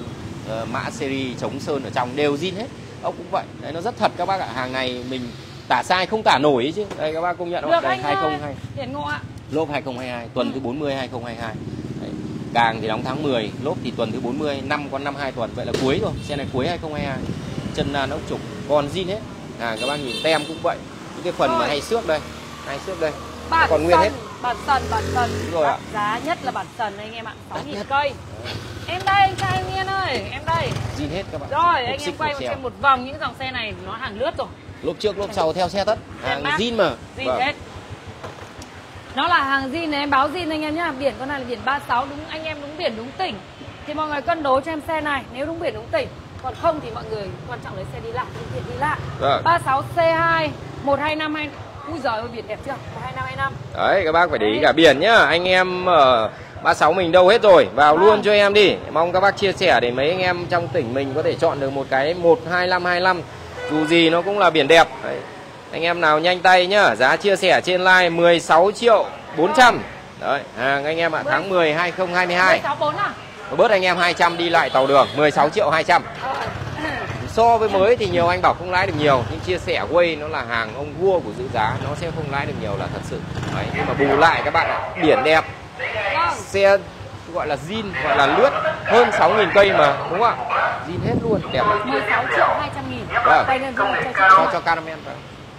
uh, mã series chống sơn ở trong đều zin hết. Ốc cũng vậy. Đấy, nó rất thật các bác ạ. Hàng này mình tả sai không tả nổi ấy chứ. Đây các bác công nhận không? Được Đây anh hai không hai ơi, Hiển Ngộ ạ. lốp hai không hai hai, tuần Ừ. thứ bốn mươi hai không hai hai. Đấy. Càng thì đóng tháng mười, lốp thì tuần thứ bốn mươi, năm con năm hai tuần, vậy là cuối rồi. Xe này cuối hai không hai hai. Chân nan ốc trục còn zin hết. À các bác nhìn tem cũng vậy. Những cái phần Rồi. mà hay xước đây, hay xước đây. Bản Còn nguyên sần, hết. bản sần, bản sần. Đúng rồi ạ. Giá nhất là bản sần anh em ạ, sáu Đắt nghìn nhất. cây. Em đây anh trai anh Yên ơi, em đây. Zin hết các bạn. Rồi, Cục anh em xích, quay cục một xèo. xem một vòng những dòng xe này nó hàng lướt rồi. Lốp trước lốp sau theo xe tất. Hàng Tem mác. zin mà. Zin Vâng. hết. Nó là hàng zin này, em báo zin anh em nhá. Biển con này là biển ba mươi sáu, đúng anh em đúng biển đúng tỉnh. Thì mọi người cân đối cho em xe này, nếu đúng biển đúng tỉnh. Còn không thì mọi người quan trọng lấy xe đi lại, phương tiện đi lại. Vâng. ba mươi sáu C hai một hai năm hai. Ui giời ơi biển đẹp chưa? một hai năm hai năm. Đấy các bác phải để ý cả biển nhá. Anh em ở ba mươi sáu mình đâu hết rồi, vào Vâng. luôn cho em đi. Mong các bác chia sẻ để mấy anh em trong tỉnh mình có thể chọn được một cái một hai năm hai năm. Dù gì nó cũng là biển đẹp. Đấy. Anh em nào nhanh tay nhá, giá chia sẻ trên live mười sáu triệu bốn trăm. Đấy, hàng anh em ạ, tháng mười hai không hai hai. mười sáu bốn à? Bớt anh em hai trăm đi lại tàu đường, mười sáu triệu hai trăm. Ờ. So với mới thì nhiều anh bảo không lãi được nhiều, nhưng chia sẻ quay nó là hàng ông vua của giữ giá, nó sẽ không lãi được nhiều là thật sự. Đấy, nhưng mà bù lại các bạn ạ, biển đẹp, Vâng. xe gọi là zin, gọi là lướt hơn sáu nghìn cây mà, đúng không ạ? Zin hết luôn, đẹp lắm. mười sáu triệu hai trăm nghìn. Vâng. Quay lên zoom cho Cho cho. cho Caramel vào.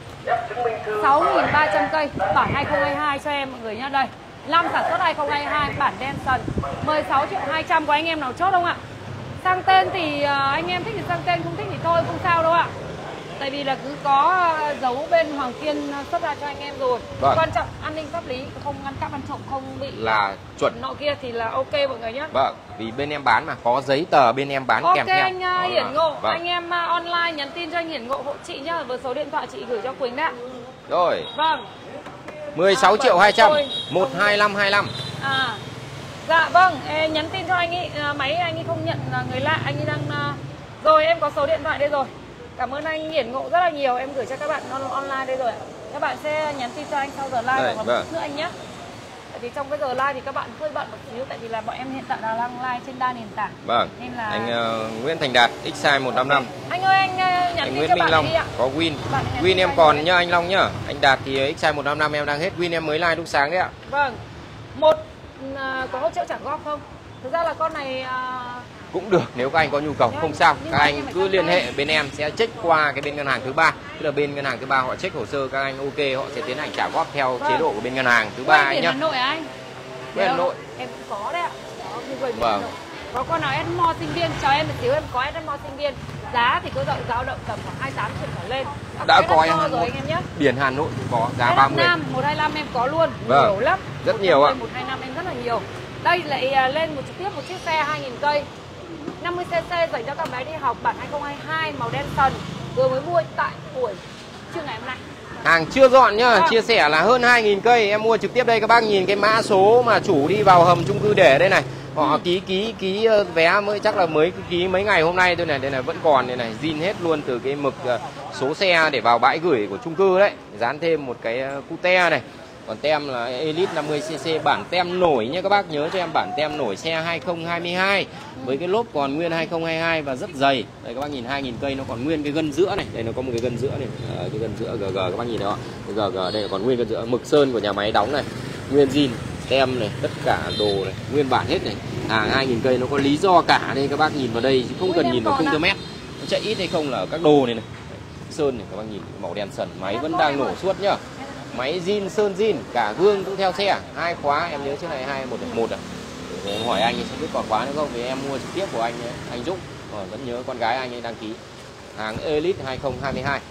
sáu nghìn ba trăm cây, bản hai không hai hai cho em mọi người nhá. Đây, năm sản xuất hai không hai hai, bản đen sần, mười sáu triệu hai trăm. Có anh em nào chốt không ạ? Sang tên thì à, anh em thích thì sang tên, không thích thì thôi, không sao đâu ạ. Tại vì là cứ có à, dấu bên Hoàng Kiên à, xuất ra cho anh em rồi. Vâng. Quan trọng an ninh pháp lý, không ăn cắp ăn trộm, không bị Là chuẩn. nọ kia thì là ok mọi người nhé. Vâng, vì bên em bán mà, có giấy tờ bên em bán Ok kèm theo. anh uh, Đó Hiển là- Ngộ, Vâng. anh em uh, online nhắn tin cho anh Hiển Ngộ hộ chị nhá, với số điện thoại chị gửi cho Quỳnh đã. Rồi, Vâng. mười sáu triệu hai trăm, Tôi- một hai năm hai năm. À, dạ vâng, ê, nhắn tin cho anh ấy, à, máy anh ấy không nhận là người lạ, anh ấy đang à, rồi em có số điện thoại đây rồi. Cảm ơn anh Hiển Ngộ rất là nhiều, em gửi cho các bạn on online đây rồi ạ. Các bạn sẽ nhắn tin cho anh sau giờ live Đây, hoặc là vâng. một chút nữa anh nhé. Tại vì trong cái giờ live thì các bạn hơi bận một xíu, tại vì là bọn em hiện tại là đang live trên đa nền tảng. Vâng, Nên là anh ờ, Nguyễn Thành Đạt, X size một năm năm. Anh ơi anh à, nhắn Anh tin Nguyễn cho Minh bạn Long đi ạ. có win. Bạn nhắn Win tin em cho còn anh nhá anh Long nhá. Anh Đạt thì X size một năm năm em đang hết. Win em mới like lúc sáng đấy ạ. Vâng. Một à, có hỗ trợ trả góp không? Thực ra là con này à, Cũng được nếu các anh có nhu cầu, Nhưng không anh- sao. nhưng Các mà anh anh phải cứ cam liên kết. hệ bên em sẽ check qua cái bên ngân hàng thứ ba. Tức là bên ngân hàng thứ ba họ check hồ sơ các anh ok họ sẽ tiến hành trả góp theo Vâng. chế độ của bên ngân hàng thứ ba quay anh biển nhá. Hà Nội à anh? Bên Hà Đâu? Nội. Em cũng có đấy ạ. Có như quay biển Vâng. Hà Nội. Có con nào Edmo sinh viên, chào em một xíu, em có Edmo sinh viên. Giá thì cứ dạo dao động tầm khoảng hai mươi tám triệu trở lên. Đã cái có Edmo em Hà rồi Nội. anh em nhé. Biển Hà Nội cũng có giá Cái ba mươi. Nam một hai năm em có luôn, Vâng. nhiều lắm. Rất nhiều ạ. một hai năm em rất là nhiều. Đây lại à, lên một trực tiếp một chiếc xe hai nghìn cây. năm mươi xê xê dành cho các bé đi học, bản hai không hai hai màu đen sần, vừa mới mua tại buổi trưa ngày hôm nay. Hàng chưa dọn nhá, Vâng. chia sẻ là hơn hai nghìn cây. Em mua trực tiếp đây các bác nhìn cái mã số mà chủ đi vào hầm chung cư để đây này. Họ Ừ. ký ký ký ờ, vé mới chắc là mới ký mấy ngày hôm nay thôi này, đây này vẫn còn đây này, zin hết luôn từ cái mực ờ, số xe để vào bãi gửi của chung cư đấy. Dán thêm một cái ờ, cute này. Còn tem là Elite năm mươi xê xê bản tem nổi nhé các bác, nhớ cho em bản tem nổi xe hai không hai hai với cái lốp còn nguyên hai không hai hai và rất dày. Đây các bác nhìn hai nghìn cây nó còn nguyên cái gân giữa này, đây nó có một cái gân giữa này, ờ, cái gân giữa gờ gờ các bác nhìn đó. Cái gờ gờ đây là còn nguyên gân giữa, mực sơn của nhà máy đóng này, nguyên zin, tem này, tất cả đồ này, nguyên bản hết này. Hàng hai nghìn cây nó có lý do cả đây các bác nhìn vào đây chứ không Ui, cần em nhìn vào còn khung ạ. tơ mét. Nó chạy ít hay không là ở các đồ này này. Sơn này các bác nhìn màu đen sần, máy vẫn đang nổ suốt nhá. Máy zin sơn zin, cả gương cũng theo xe, hai khóa em nhớ trước này hai một một à. Để em hỏi anh ấy sẽ biết còn khóa nữa không, vì em mua trực tiếp của anh ấy, anh Dũng, ờ, vẫn nhớ con gái anh ấy đăng ký. Hàng Elite hai không hai hai.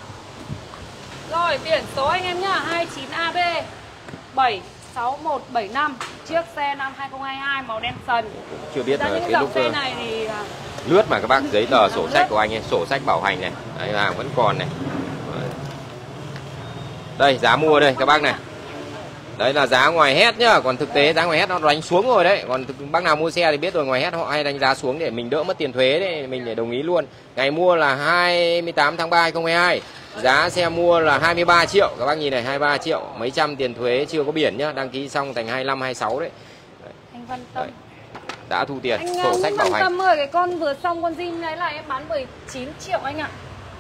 Rồi biển số anh em nhá, hai chín A B bảy sáu một bảy năm, chiếc xe năm hai không hai hai màu đen sần. Chưa biết Ra là những cái dòng lúc xe ờ, này thì à, lướt mà các bác, giấy tờ sổ Lướt. sách của anh ấy, sổ sách bảo hành này, đấy, hàng vẫn còn này. Đây giá mua đây các bác này. Đấy là giá ngoài hết nhá, còn thực tế giá ngoài hết nó đánh xuống rồi đấy. Còn thực, bác nào mua xe thì biết rồi, ngoài hết họ hay đánh giá xuống để mình đỡ mất tiền thuế đấy, mình để đồng ý luôn. Ngày mua là hai mươi tám tháng ba hai không hai hai. Giá xe mua là hai mươi ba triệu, các bác nhìn này, hai mươi ba triệu, mấy trăm tiền thuế chưa có biển nhá, đăng ký xong thành hai mươi lăm hai mươi sáu đấy. anh Văn Tâm. Đấy. đã thu tiền. Anh Sổ sách bảo hành. Tâm ơi, cái con vừa xong con zin đấy là em bán mười chín triệu anh ạ.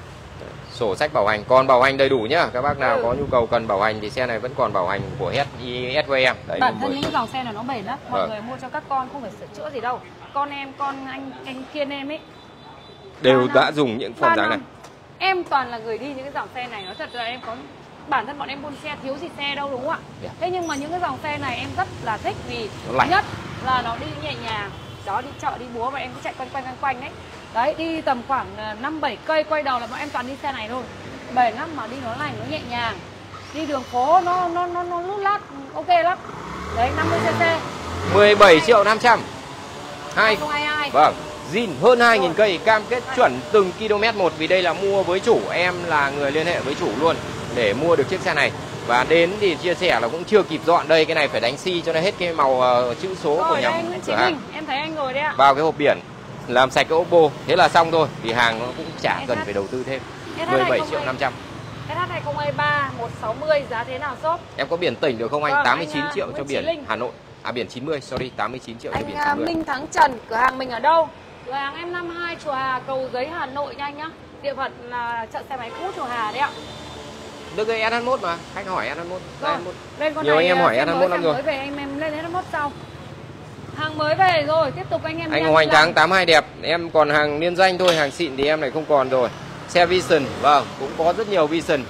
Sổ sách bảo hành, còn bảo hành đầy đủ nhá. Các bác nào ừ. có nhu cầu cần bảo hành thì xe này vẫn còn bảo hành của ét vê em. Đấy, bản thân những dòng xe này nó bền lắm. Mọi vâng. người mua cho các con không phải sửa chữa gì đâu. Con em, con anh anh Kiên em ấy đều đã dùng những form dáng này. Em toàn là người đi những cái dòng xe này, nó thật là em có bản thân bọn em buôn xe thiếu gì xe đâu đúng không ạ? Yeah. Thế nhưng mà những cái dòng xe này em rất là thích vì nhất là nó đi nhẹ nhàng. Đó, đi chợ đi búa và em cứ chạy quanh quanh quanh quanh đấy. Đấy, đi tầm khoảng năm bảy cây quay đầu là bọn em toàn đi xe này thôi. Bền lắm mà đi nó lành, nó nhẹ nhàng. Đi đường phố nó nó nó nó lút lát ok lắm. Đấy, năm mươi xê xê. mười bảy triệu năm trăm. Hai. không hai hai. Vâng, zin hơn hai nghìn cây, cam kết chuẩn từng km một, vì đây là mua với chủ, em là người liên hệ với chủ luôn để mua được chiếc xe này. Và đến thì chia sẻ là cũng chưa kịp dọn, đây cái này phải đánh xi cho nó hết cái màu uh, chữ số rồi, của nhà cửa hàng. Em thấy anh rồi đấy ạ. Vào cái hộp biển, làm sạch cái Oppo, thế là xong thôi, vì hàng nó cũng chả cần phải đầu tư thêm. mười bảy triệu năm trăm. ét hát hai không hai ba một sáu mươi giá thế nào shop? Em có biển tỉnh được không anh? Vâng, tám mươi chín anh, triệu cho biển Linh. Hà Nội. À biển chín mươi, sorry, tám mươi chín triệu cho anh, biển chín mươi. Minh Thắng Trần, cửa hàng mình ở đâu? Cửa hàng em năm hai Chùa Hà, Cầu Giấy, Hà Nội nha anh nhá. Địa phận là chợ xe máy cũ Chùa Hà đấy ạ. Được cái ét hát một mà, khách hỏi ét hát một. Rồi, lên con nhiều này, anh em hỏi ét hát một lắm rồi. mới về anh em lên ét hát một sau. Hàng mới về rồi, tiếp tục anh em. Anh Hoành Thắng tám hai đẹp, em còn hàng liên danh thôi, hàng xịn thì em lại không còn rồi. Xe Vision, vâng, cũng có rất nhiều Vision.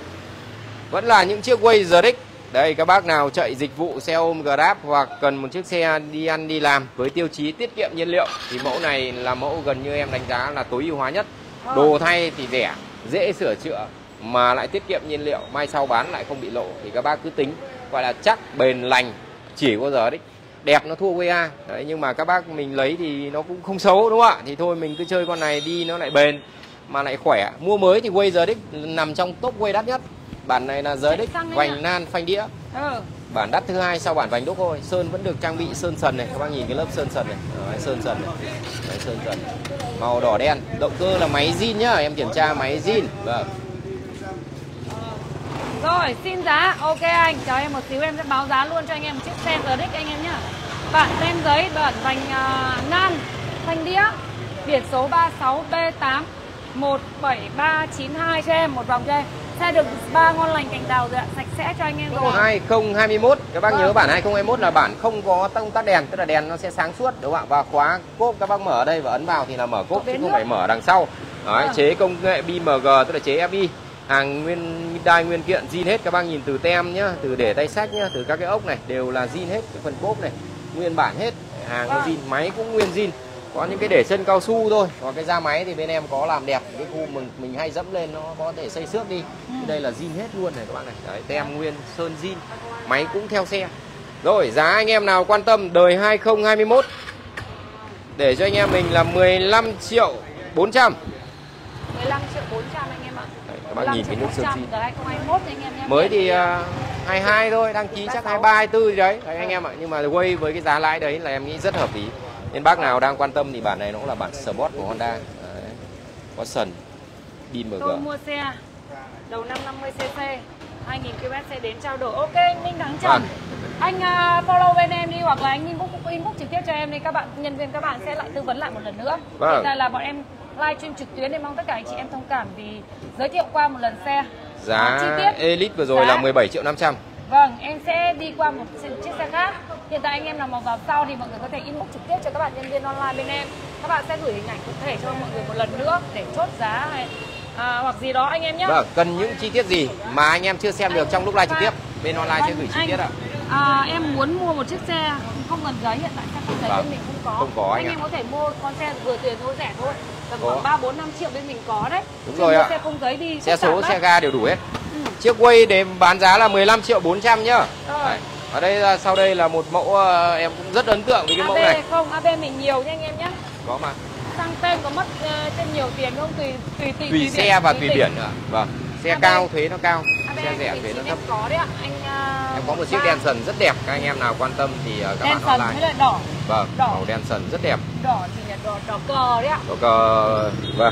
Vẫn là những chiếc Way rờ ích. Đây, các bác nào chạy dịch vụ xe ôm Grab hoặc cần một chiếc xe đi ăn đi làm với tiêu chí tiết kiệm nhiên liệu thì mẫu này là mẫu gần như em đánh giá là tối ưu hóa nhất. Đồ thay thì rẻ, dễ sửa chữa mà lại tiết kiệm nhiên liệu, mai sau bán lại không bị lộ thì các bác cứ tính, gọi là chắc, bền, lành, chỉ có rờ ích. Đẹp nó thua vê a. Đấy, nhưng mà các bác mình lấy thì nó cũng không xấu đúng không ạ? Thì thôi mình cứ chơi con này đi nó lại bền mà lại khỏe. Mua mới thì Way rờ ích nằm trong top Way đắt nhất. Bản này là rờ ích vành nan phanh đĩa. Ừ. Bản đắt thứ hai sau bản vành đúc thôi. Sơn vẫn được trang bị sơn sần này, các bác nhìn cái lớp sơn sần này. Đấy, sơn sần này. Đấy, sơn sần. Màu đỏ đen. Động cơ là máy zin nhá, em kiểm tra máy zin. Vâng. Rồi, xin giá. Ok anh, chờ em một xíu em sẽ báo giá luôn cho anh em một chiếc xe rờ ích anh em nhá. Bản tem giấy, bản vành uh, nan phanh đĩa. Biển số ba sáu B tám một bảy ba chín hai cho em một vòng cho em. Xe được ba ngon lành cành đào rồi ạ, sạch sẽ cho anh em rồi. hai không hai mốt, các bác vâng. Nhớ bản hai không hai mốt là bản không có công tắc đèn, tức là đèn nó sẽ sáng suốt đúng không ạ? Và khóa cốp các bác mở ở đây và ấn vào thì là mở cốp chứ không phải mở đằng sau. Đấy, vâng. Chế công nghệ bê em giê tức là chế ép i. Hàng nguyên đai nguyên kiện zin hết, các bác nhìn từ tem nhá, từ để tay sách nhá, từ các cái ốc này đều là zin hết, cái phần cốp này nguyên bản hết, hàng vâng. Zin, máy cũng nguyên zin. Có những cái để chân cao su thôi, còn cái da máy thì bên em có làm đẹp, cái khu mình mình hay dẫm lên nó có thể xây xước đi. Ừ. Đây là zin hết luôn này các bạn này. Đấy, tem nguyên sơn zin, máy cũng theo xe. Rồi, giá anh em nào quan tâm đời hai không hai mốt để cho anh em mình là mười lăm triệu bốn trăm. mười lăm triệu bốn trăm anh em ạ. Đấy, các bác nhìn cái nước sơn zin. Đời hai không hai mốt anh em nhé. Mới thì uh, hai mươi hai thôi, đăng ký chắc hai mươi ba hai mươi tư gì đấy. Đấy anh em ạ, nhưng mà quay với cái giá lãi đấy là em nghĩ rất hợp lý. Nên bác nào đang quan tâm thì bản này nó cũng là bản Sport của Honda. Đấy. Có sần, pin em giê. Tôi mua xe đầu năm năm mươi xê xê, hai nghìn ki lô mét sẽ đến trao đổi. Ok, Minh Thắng Trần. À. Anh uh, follow bên em đi hoặc là anh inbox, inbox trực tiếp cho em đi, các bạn nhân viên các bạn sẽ lại tư vấn lại một lần nữa. Vâng. Hiện tại là bọn em livestream trực tuyến để mong tất cả anh chị em thông cảm vì giới thiệu qua một lần xe. Giá chi tiết. Elite vừa rồi giá là mười bảy triệu năm trăm. Vâng, em sẽ đi qua một chiếc xe khác. Hiện tại anh em nào mà vào sau thì mọi người có thể inbox trực tiếp cho các bạn nhân viên online bên em. Các bạn sẽ gửi hình ảnh cụ thể cho mọi người một lần nữa để chốt giá hay à, hoặc gì đó anh em nhé. Vâng, cần những chi tiết gì mà anh em chưa xem được anh, trong lúc live trực tiếp, bên online sẽ gửi chi tiết ạ. À, em muốn mua một chiếc xe không cần giấy, hiện tại xe không giấy vâng. Bên mình không có. Không có anh, anh em à. Có thể mua con xe vừa tiền thôi, rẻ thôi. Tầm khoảng ba bốn năm triệu bên mình có đấy. Đúng chứ rồi ạ. Xe không giấy đi. Xe số, xe ga đều đủ hết. Ừ. Chiếc Way để bán giá là mười lăm triệu bốn trăm nhá. Đấy. Ở đây sau đây là một mẫu em cũng rất ấn tượng với cái a bê mẫu này. Không, a bê mình nhiều nha anh em nhé. Có mà. Sang tên có mất uh, trên nhiều tiền không? Tùy tùy tùy, tùy, tùy xe biển, và tùy, tùy biển nữa. Vâng. Xe a bê, cao thuế nó cao, xe rẻ thuế nó thấp. Có đấy ạ. Anh uh, em có một chiếc đen sần rất đẹp, các anh em nào quan tâm thì uh, các đen bạn sần online. Đen sần đỏ. Vâng, đỏ. Màu đen sần rất đẹp. Đỏ thì là đỏ đỏ cờ đấy ạ. Đỏ cờ. Vâng.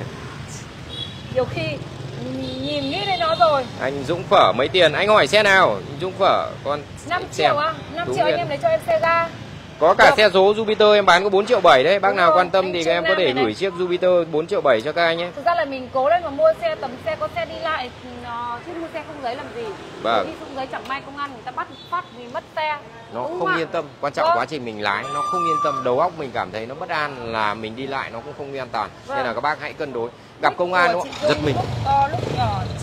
Nhiều khi nhìn nghĩ đến nó rồi. Anh Dũng Phở mấy tiền? Anh hỏi xe nào? Anh Dũng Phở con năm triệu á, năm triệu anh em lấy cho em xe ga. Có cả Được. xe số Jupiter em bán có bốn triệu bảy đấy. Bác Đúng nào rồi, quan tâm anh thì Trương các em có Nam thể này này. gửi chiếc Jupiter bốn triệu bảy cho các anh nhé. Thực ra là mình cố lên mà mua xe tầm xe có xe đi lại uh, chứ mua xe không giấy làm gì. Vâng. Đi không giấy chẳng may công an người ta bắt phát vì mất xe. Nó Đúng không ạ. yên tâm, quan trọng Vâng. quá trình mình lái nó không yên tâm, đầu óc mình cảm thấy nó bất an là mình đi lại nó cũng không an toàn. Vâng. Nên là các bác hãy cân đối. Gặp Mic công an của nó chị giật Dung mình. Lúc to lúc nhỏ chị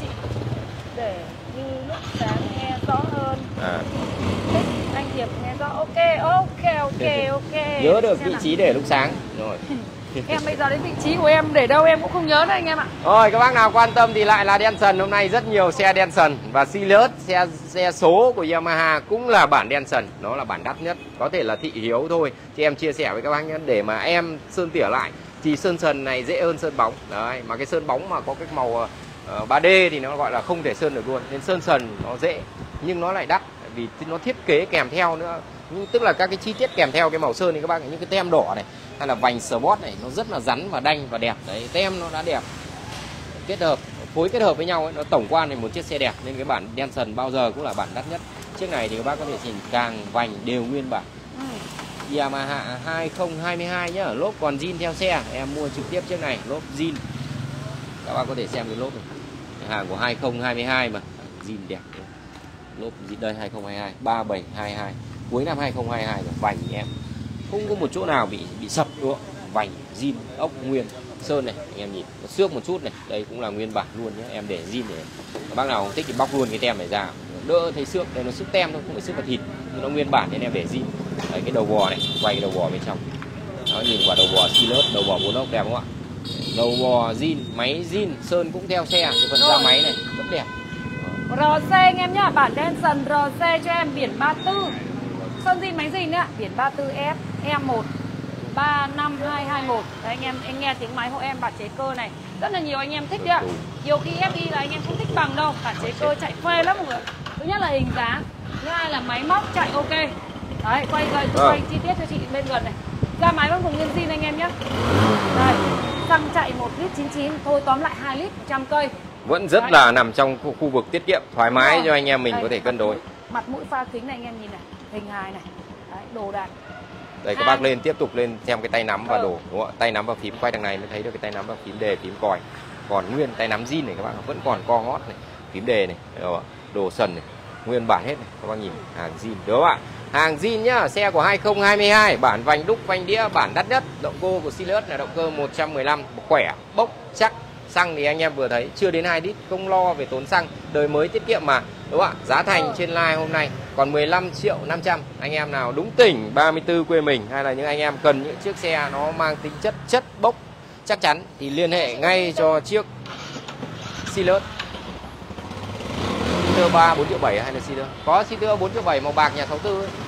để như lúc sáng nghe rõ hơn. À. Thích anh Hiệp nghe rõ. Ok ok ok ok. Nhớ được Xem vị nào. trí để lúc sáng. Rồi. Em bây giờ đến vị trí của em để đâu em cũng không nhớ nữa anh em ạ. Rồi các bác nào quan tâm thì lại là Denson. Hôm nay rất nhiều xe Denson và Sirius, xe xe số của Yamaha cũng là bản Denson. Nó là bản đắt nhất, có thể là thị hiếu thôi. Thì em chia sẻ với các bác nhé, để mà em sơn tỉa lại thì sơn sần này dễ hơn sơn bóng. Đấy, mà cái sơn bóng mà có cái màu uh, ba D thì nó gọi là không thể sơn được luôn. Nên sơn sần nó dễ nhưng nó lại đắt vì nó thiết kế kèm theo nữa. Nhưng tức là các cái chi tiết kèm theo cái màu sơn thì các bác, những cái tem đỏ này hay là vành sport này nó rất là rắn và đanh và đẹp. Đấy, tem nó đã đẹp, kết hợp phối kết hợp với nhau ấy, nó tổng quan thành một chiếc xe đẹp. Nên cái bản Denson bao giờ cũng là bản đắt nhất. Chiếc này thì các bác có thể chỉnh càng vành đều nguyên bản. Ừ. Yamaha hai không hai hai nhá, lốp còn zin theo xe. Em mua trực tiếp chiếc này lốp zin, các bác có thể xem cái lốp này, hàng của hai không hai hai mà zin đẹp. Lốp đây hai không hai hai ba bảy hai hai cuối năm hai không hai hai rồi. Vành em không có một chỗ nào bị bị sập đúng không? Vành zin ốc nguyên sơn này, anh em nhìn nó xước một chút này, đây cũng là nguyên bản luôn nhé. Em để zin để các bác nào không thích thì bóc luôn cái tem này ra, đỡ thấy xước. Đây nó xước tem thôi, không phải xước vào thịt, nhưng nó nguyên bản nên em để zin. Đấy, cái đầu bò này, quay cái đầu bò bên trong nó nhìn quả đầu bò Sirius, đầu bò bốn ốc đẹp không ạ? Đầu bò zin, máy zin, sơn cũng theo xe, cái phần da máy này vẫn đẹp. rờ xê anh em nhá, bản Denson rờ xê cho em biển ba tư. Sơn zin máy zin nữa, biển ba tư F E một ba năm hai hai một. Đấy anh em, anh nghe tiếng máy hộ em bản chế cơ này. Rất là nhiều anh em thích đấy ạ. Nhiều khi ép đi là anh em không thích bằng đâu, bản chế cơ chạy phê lắm mọi người. Thứ nhất là hình dáng, thứ hai là máy móc chạy ok. Đấy, quay quay tôi quay chi tiết cho chị bên gần này. Ra máy vẫn còn nguyên zin anh em nhé. Đây, xăng chạy một lít chín chín, thôi tóm lại hai lít một trăm cây. Vẫn rất Đấy. là nằm trong khu, khu vực tiết kiệm, thoải mái cho anh em mình đây, có thể cân đối. Mặt mũi pha kính này anh em nhìn này, hình hài này. Đấy, đồ đạc. Đây các Hai. bác lên tiếp tục lên xem cái tay nắm và Ừ. đồ, đúng không ạ? Tay nắm và phím quay đằng này mới thấy được cái tay nắm và phím đề, phím còi. Còn nguyên tay nắm zin này các bác vẫn còn co ngót này, phím đề này, đồ, đồ sần này, nguyên bản hết này, các bác nhìn hàng zin, đúng không ạ? Hàng zin nhá, xe của hai không hai hai, bản vành đúc vành đĩa bản đắt nhất. Động cơ của Sirius là động cơ một trăm mười lăm, khỏe, bốc, chắc. Xăng thì anh em vừa thấy chưa đến hai lít, không lo về tốn xăng, đời mới tiết kiệm mà, đúng không ạ? Giá thành trên live hôm nay còn mười lăm triệu năm trăm. Anh em nào đúng tỉnh ba mươi tư quê mình, hay là những anh em cần những chiếc xe nó mang tính chất chất bốc chắc chắn thì liên hệ ngay cho chiếc Sirius. Sirius ba bốn triệu bảy hay là Sirius? Có Sirius bốn triệu bảy màu bạc nhà sáu tư ấy.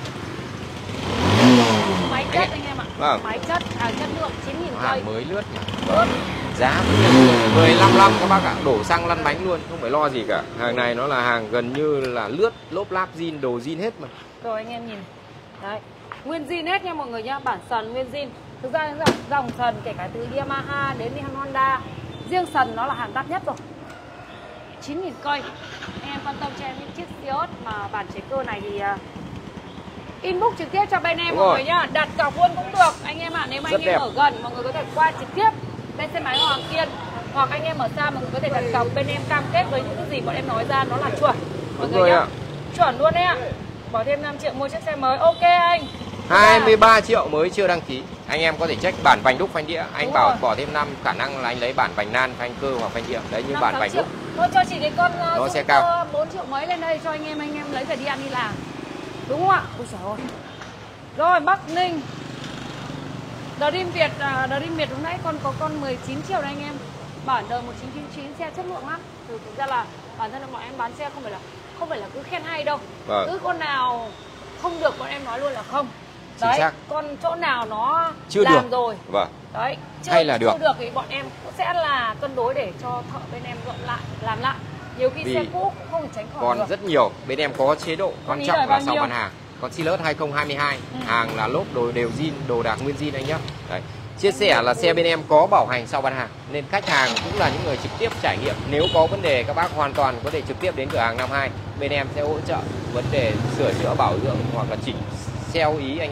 Máy chất anh em ạ. Vâng. Máy chất, hàng chất lượng chín nghìn cây. Hàng mới lướt nhỉ. Lướt. Giá mười lăm năm các bác ạ, đổ xăng lăn bánh luôn, không phải lo gì cả. Hàng này nó là hàng gần như là lướt, lốp láp zin, đồ zin hết mà. Rồi anh em nhìn. Đấy. Nguyên zin hết nha mọi người nhá, bản sần nguyên zin. Thực ra dòng, dòng sần kể cả từ Yamaha đến Honda, riêng sần nó là hàng đắt nhất rồi. chín nghìn cây. Anh em quan tâm cho em những chiếc Sirius mà bản chế cơ này thì uh, inbox trực tiếp cho bên em Đúng mọi rồi. người nhá, đặt cọc luôn cũng được. Anh em ạ, à, nếu mà Rất anh em đẹp. ở gần mọi người có thể qua trực tiếp lên xe máy Hoàng Kiên, hoặc anh em ở xa mọi người có thể đặt cọc, bên em cam kết với những cái gì bọn em nói ra nó là chuẩn. Mọi Đúng người rồi nhá. ạ. Chuẩn luôn đấy ạ. Bỏ thêm năm triệu mua chiếc xe mới. Ok anh. hai mươi ba triệu mới chưa đăng ký. Anh em có thể check bản vành đúc phanh đĩa. Anh Đúng bảo rồi. bỏ thêm năm, khả năng là anh lấy bản vành nan, phanh cơ hoặc phanh đĩa. Đấy như năm, bản sáu vành triệu. đúc. Thôi cho chị cái con Nó uh, sẽ cao. bốn triệu mấy lên đây cho anh em anh em lấy về đi ăn đi làm. Đúng không ạ? Ôi trời ơi. Rồi Bắc Ninh. Dream Việt, uh, Dream Việt lúc nãy con có con mười chín triệu đây anh em. Bản đời một chín chín chín, xe chất lượng lắm. Từ thực ra là bản thân là bọn em bán xe không phải là không phải là cứ khen hay đâu. Vâng. Cứ con nào không được bọn em nói luôn là không. Chính Đấy, xác. con chỗ nào nó Chưa làm được. rồi. Vâng. Đấy, chưa, Hay là được. chưa được thì bọn em cũng sẽ là cân đối để cho thợ bên em dọn lại, làm lại. Nhiều khi Vì xe cũ cũng không thể tránh khỏi Còn được. rất nhiều, bên em có chế độ quan ý trọng lời là bao sau nhiêu? bán hàng. Còn Sirius hai không hai hai, Ừ. hàng là lốp đồ đều zin, đồ đạc nguyên zin anh nhé. Đấy. Chia sẻ là xe bên em có bảo hành sau bán hàng, nên khách hàng cũng là những người trực tiếp trải nghiệm. Nếu có vấn đề các bác hoàn toàn có thể trực tiếp đến cửa hàng năm hai, bên em sẽ hỗ trợ vấn đề sửa chữa bảo dưỡng hoặc là chỉnh theo ý anh em.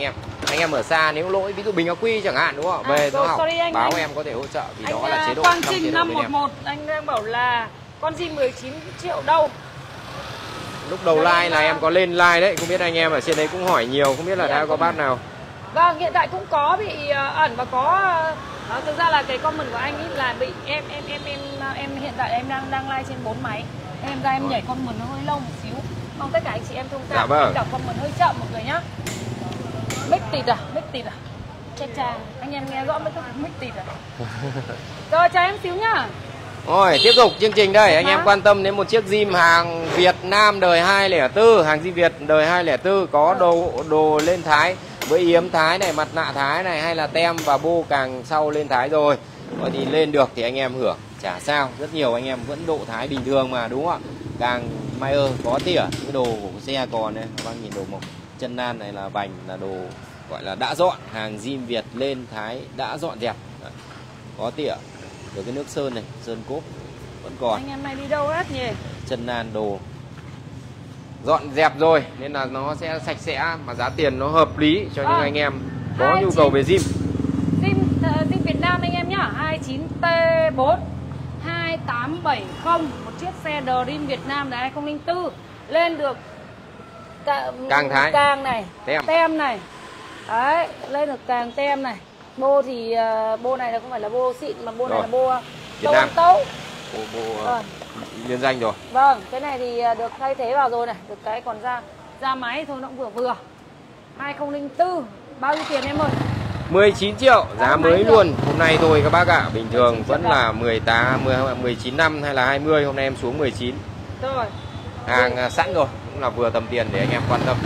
Anh em ở xa nếu lỗi ví dụ bình ắc quy chẳng hạn đúng không? À, Về nó rồi, học sorry anh, báo anh- em có thể hỗ trợ vì Anh đó là chế độ Quang trong chế Trinh độ năm bên một em. một anh đang bảo là con Jin mười chín triệu đâu. Lúc đầu like là em có lên like đấy, không biết anh em ở trên đấy cũng hỏi nhiều, không biết là đã có bác nào. Vâng, hiện tại cũng có bị uh, ẩn và có uh, thực ra là cái comment của anh ấy là bị em em em em em hiện tại em đang đang live trên bốn máy. Em ra em Rồi. nhảy comment nó hơi lâu một xíu. Mong tất cả anh chị em thông Dạ cảm. vâng. Em đọc comment hơi chậm mọi người nhá. Mic tịt à? Mic tịt à? Chà chà, anh em nghe rõ mấy cái mic tịt à? Rồi chào em xíu nhá. Rồi, tiếp tục chương trình đây, anh Hả? em quan tâm đến một chiếc gym hàng Việt Nam đời hai không không bốn, hàng gym Việt đời hai không không bốn có đồ đồ lên thái với yếm thái này, mặt nạ thái này hay là tem và bô càng sau lên thái rồi. Rồi thì lên được thì anh em hưởng, chả sao, rất nhiều anh em vẫn độ thái bình thường mà đúng không ạ? Càng may ơ có tỉa, cái đồ của xe còn này, các bác nhìn đồ mộc chân nan này là vành là đồ gọi là đã dọn, hàng gym Việt lên thái đã dọn dẹp. Đấy. Có tỉa. Rồi cái nước sơn này, sơn cốp vẫn còn. Anh em này đi đâu hết nhỉ? Chân nan đồ dọn dẹp rồi nên là nó sẽ sạch sẽ mà giá tiền nó hợp lý cho những À, anh em có hai nhu chín. cầu về gym. Sim uh, Sim Việt Nam anh em nhá, hai chín T bốn hai tám bảy không, một chiếc xe Dream Việt Nam đời hai không không bốn lên được cả, Càng thái. càng này, Tem. tem này. Đấy, lên được càng tem này. Bô thì uh, bô này là không phải là bô xịn mà bô này Rồi. là bô Việt tâu Nam. tấu. Bộ, bộ Vâng. liên danh rồi. Vâng, cái này thì uh, được thay thế vào rồi này, được cái còn ra ra máy thôi nó cũng vừa vừa. hai không không bốn bao nhiêu tiền em ơi? mười chín triệu, giá Giá mới máy luôn. Hôm nay thôi các bác ạ, bình thường mười chín triệu vẫn đồng. là mười tám, mười, mười chín năm hay là hai mươi, hôm nay em xuống mười chín. Rồi. Hàng à, sẵn rồi, cũng là vừa tầm tiền để anh em quan tâm.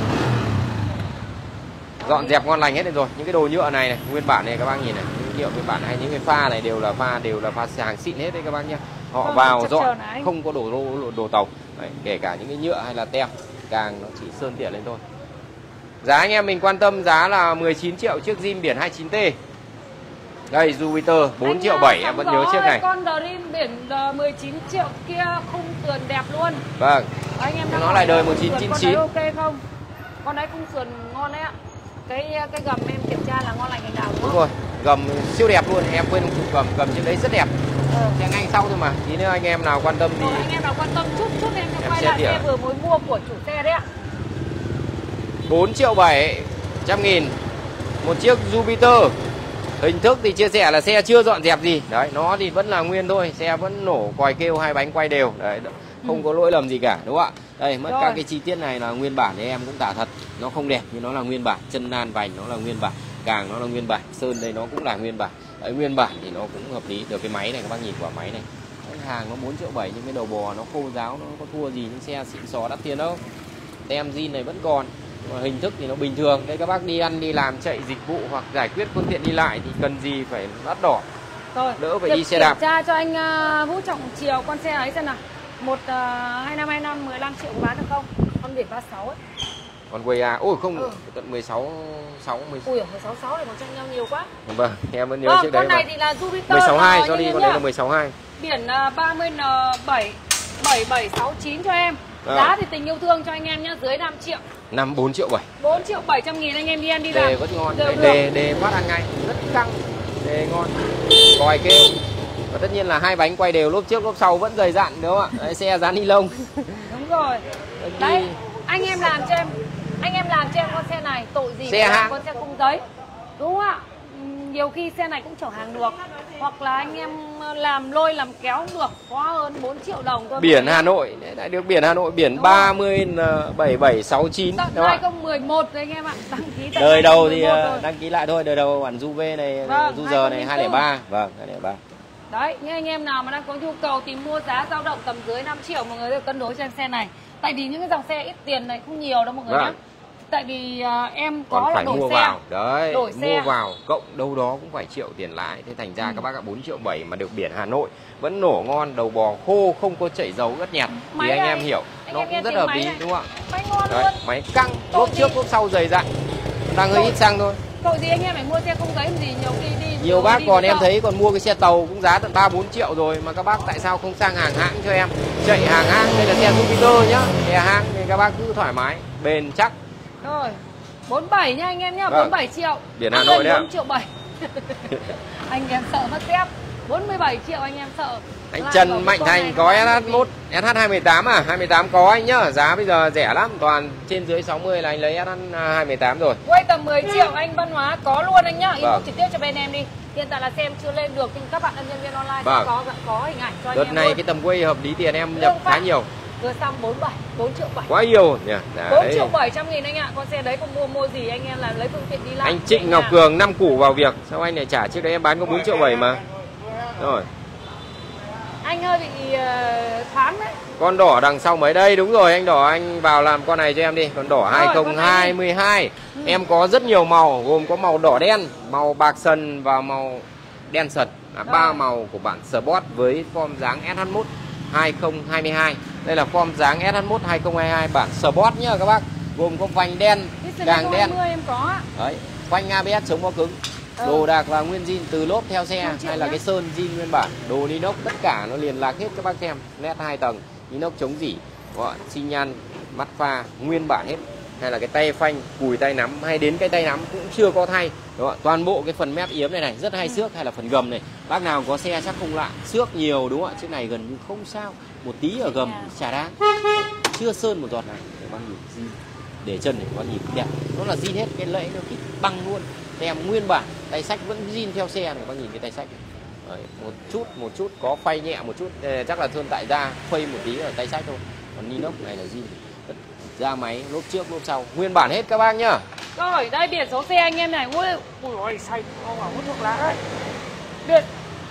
Dọn dẹp ngon lành hết rồi. Những cái đồ nhựa này này, nguyên bản này các bác nhìn này, những nhựa nguyên bản hay những cái pha này đều là pha đều là pha hàng xịn hết đấy các bác nhé. Họ Vâng, vào chất dọn trơn này. không có đồ đồ, đồ tàu. Đấy, kể cả những cái nhựa hay là tem, càng nó chỉ sơn tỉa lên thôi. Giá anh em mình quan tâm giá là mười chín triệu chiếc zin biển hai mươi chín T. Đây Jupiter bốn triệu bảy, em vẫn nhớ chiếc này. Con Dream biển uh, mười chín triệu kia khung sườn đẹp luôn. Vâng. Anh em đang Nó hỏi lại đời là một khung chín sườn chín con chín. đấy ok không? Con đấy khung sườn ngon đấy ạ. Cái cái gầm em kiểm tra là ngon lành cành đào đúng Đúng không? rồi, gầm siêu đẹp luôn, em quên không chụp gầm, gầm trên đấy rất đẹp. Ừ. Xe ngay sau thôi mà, tí nữa anh em nào quan tâm thì Rồi, anh em nào quan tâm chút chút em sẽ Em quay sẽ lại tỉa. xe vừa mới mua của chủ xe đấy ạ. bốn triệu bảy trăm nghìn một chiếc Jupiter. Hình thức thì chia sẻ là xe chưa dọn dẹp gì. Đấy, nó thì vẫn là nguyên thôi, xe vẫn nổ còi kêu, hai bánh quay đều. Đấy, không Ừ. có lỗi lầm gì cả, đúng không ạ? Đây, mất Rồi. các cái chi tiết này là nguyên bản thì em cũng tả thật. Nó không đẹp nhưng nó là nguyên bản, chân nan vành nó là nguyên bản, càng nó là nguyên bản, sơn đây nó cũng là nguyên bản. Đấy, nguyên bản thì nó cũng hợp lý. Được cái máy này các bác nhìn quả máy này. Cái hàng nó bốn triệu bảy nhưng cái đầu bò nó khô ráo, nó có thua gì những xe xịn sò đắt tiền đâu. Tem zin này vẫn còn. Nhưng mà hình thức thì nó bình thường. Đây các bác đi ăn đi làm chạy dịch vụ hoặc giải quyết phương tiện đi lại thì cần gì phải đắt đỏ. Rồi, Đỡ phải kiểm- đi xe đạp. Kiểm tra cho anh uh, Vũ Trọng Chiều con xe ấy xem nào. Một uh, hai năm hai năm mười lăm triệu có bán được không? Con biển ba mươi sáu ấy. Còn quầy à, ôi không, Ừ. tận mười sáu, sáu, mười. Ui, mười sáu sáu này còn tranh nhau nhiều quá. Vâng, em vẫn nhớ Vâng, chiếc đấy con này mà. thì là Jupiter mười sáu hai, rồi, cho nhưng đi, em con đấy nhá. là mười sáu hai. Biển uh, ba mươi N bảy bảy bảy sáu chín cho em. À. Giá thì tình yêu thương cho anh em nhá, dưới năm triệu. Năm bốn triệu bảy. bốn triệu bảy trăm nghìn anh em đi ăn đi làm. Đề vẫn ngon, Đều đề, được. đề, đề phát ăn ngay, rất căng. Đề ngon. Còi kêu. Và tất nhiên là hai bánh quay đều, lốp trước lốp sau vẫn dày dặn đúng không ạ? Đấy, xe dán ni lông. Đúng rồi. Đi- Đấy, anh em làm cho em, anh em làm cho em con xe này tội gì Xe mà làm hãng. con xe không giấy. Đúng không ạ? Ừm, Nhiều khi xe này cũng chở hàng được. Hoặc là anh em làm lôi làm kéo cũng được. Có hơn bốn triệu đồng thôi. Biển Hà Nội, đấy, lại được biển Hà Nội, biển Đúng ba mươi bảy bảy sáu chín Tận đúng không hai ạ? không một một rồi anh em ạ. Đăng ký tận Đời đầu thì hai không một một ờ, rồi. đăng ký lại thôi, đời đầu bản Juve này, Vâng, du giờ này hai không không hai không không ba. Vâng, hai không không ba. Đấy, những anh em nào mà đang có nhu cầu tìm mua giá dao động tầm dưới năm triệu mọi người đều cân đối cho em xe này. Tại vì những cái dòng xe ít tiền này không nhiều đâu mọi người Vâng. nhé. Tại vì uh, em có Còn là phải đổi mua xe. vào. Đấy, Đổi mua xe. vào cộng đâu đó cũng phải triệu tiền lái. Thế thành ra Ừ. các bác ạ, bốn triệu bảy mà được biển Hà Nội vẫn nổ ngon, đầu bò khô, không có chảy dầu ướt nhạt. Máy Thì anh này, em hiểu, anh nó em nghe cũng rất tiếng hợp máy lý này. đúng không Máy ngon ạ? Đấy, luôn. máy căng, Tội lốp gì? trước lốp sau dày dặn. Đang hơi Tội- ít xăng thôi. Tội gì anh em phải mua xe không giấy làm gì, nhiều khi đi Nhiều đi bác đi còn với em vợ. thấy còn mua cái xe tàu cũng giá tận ba bốn triệu rồi mà các bác tại sao không sang hàng hãng cho em? Chạy hàng hãng, đây là xe Jupiter nhá. Xe hãng thì các bác cứ thoải mái, bền chắc. Rồi. bốn mươi bảy nha anh em nhá, Vâng. bốn mươi bảy triệu. Biển Hà Nội đấy ạ. bốn triệu bảy. Anh em sợ mất dép. bốn mươi bảy triệu anh em sợ. Anh Lại Trần bảo Mạnh con Thành này có nó S bán H một, S H hai mươi tám à? hai mươi tám có anh nhá. Giá bây giờ rẻ lắm, toàn trên dưới sáu mươi là anh lấy S H hai mươi tám rồi. quay tầm mười triệu anh Văn Hóa có luôn anh nhá. Inbox Vâng. trực tiếp cho bên em đi. Hiện tại là xem chưa lên được nhưng các bạn nhân viên online Vâng. sẽ có có hình ảnh cho anh Đợt em này luôn. cái tầm quay hợp lý tiền em Lương nhập khá phát. nhiều. Vừa xong bốn mươi bảy, bốn triệu bảy. Quá nhiều nhỉ. bốn Đấy. triệu bảy trăm nghìn anh ạ. Con xe đấy không mua mua gì anh em là lấy phương tiện đi lại. Anh Trịnh Ngọc Cường năm củ vào việc. Sao anh lại trả trước đấy em bán có bốn triệu bảy mà. Rồi. Anh hơi bị uh, thoáng đấy. Con đỏ đằng sau mấy đây, đúng rồi anh Đỏ, anh vào làm con này cho em đi. Con đỏ Rồi, hai con không này hai hai. Ừ. Em có rất nhiều màu, gồm có màu đỏ đen, màu bạc sần và màu đen sần. À, ba màu của bản Sport với form dáng S H một hai không hai hai. Đây là form dáng S H một hai không hai hai bản Sport nhá các bác. Gồm có vành đen, càng đen. em có. Đấy, phanh a bê ét chống bó cứng. Ừ. Đồ đạc và nguyên zin từ lốp theo xe hay là nhá. cái sơn zin nguyên bản, đồ inox tất cả nó liền lạc hết các bác xem. Led hai tầng, inox chống rỉ, gọi xi nhan, mắt pha nguyên bản hết. Hay là cái tay phanh, cùi tay nắm hay đến cái tay nắm cũng chưa có thay. Đúng không? Toàn bộ cái phần mép yếm này này rất hay Ừ. xước, hay là phần gầm này. Bác nào có xe chắc không lạ, xước nhiều đúng không ạ? Chiếc này gần như không sao. Một tí ở gầm chả đáng. Chưa sơn một giọt này để bác nhìn zin. Để chân này bác nhìn đẹp. Nó là zin hết, cái lẫy nó kít băng luôn. Tem nguyên bản, tay sách vẫn zin theo xe này, bác nhìn cái tay sách này. Đấy, một chút một chút có phay nhẹ một chút. Đây chắc là sơn tại da, phây một tí ở tay sách thôi. Còn inox này là zin. Da máy, lốp trước, lốp sau, nguyên bản hết các bác nhá. Rồi, đây biển số xe anh em này. Ui, ui ôi, xanh, không phải hút thuốc lá đấy. Biển.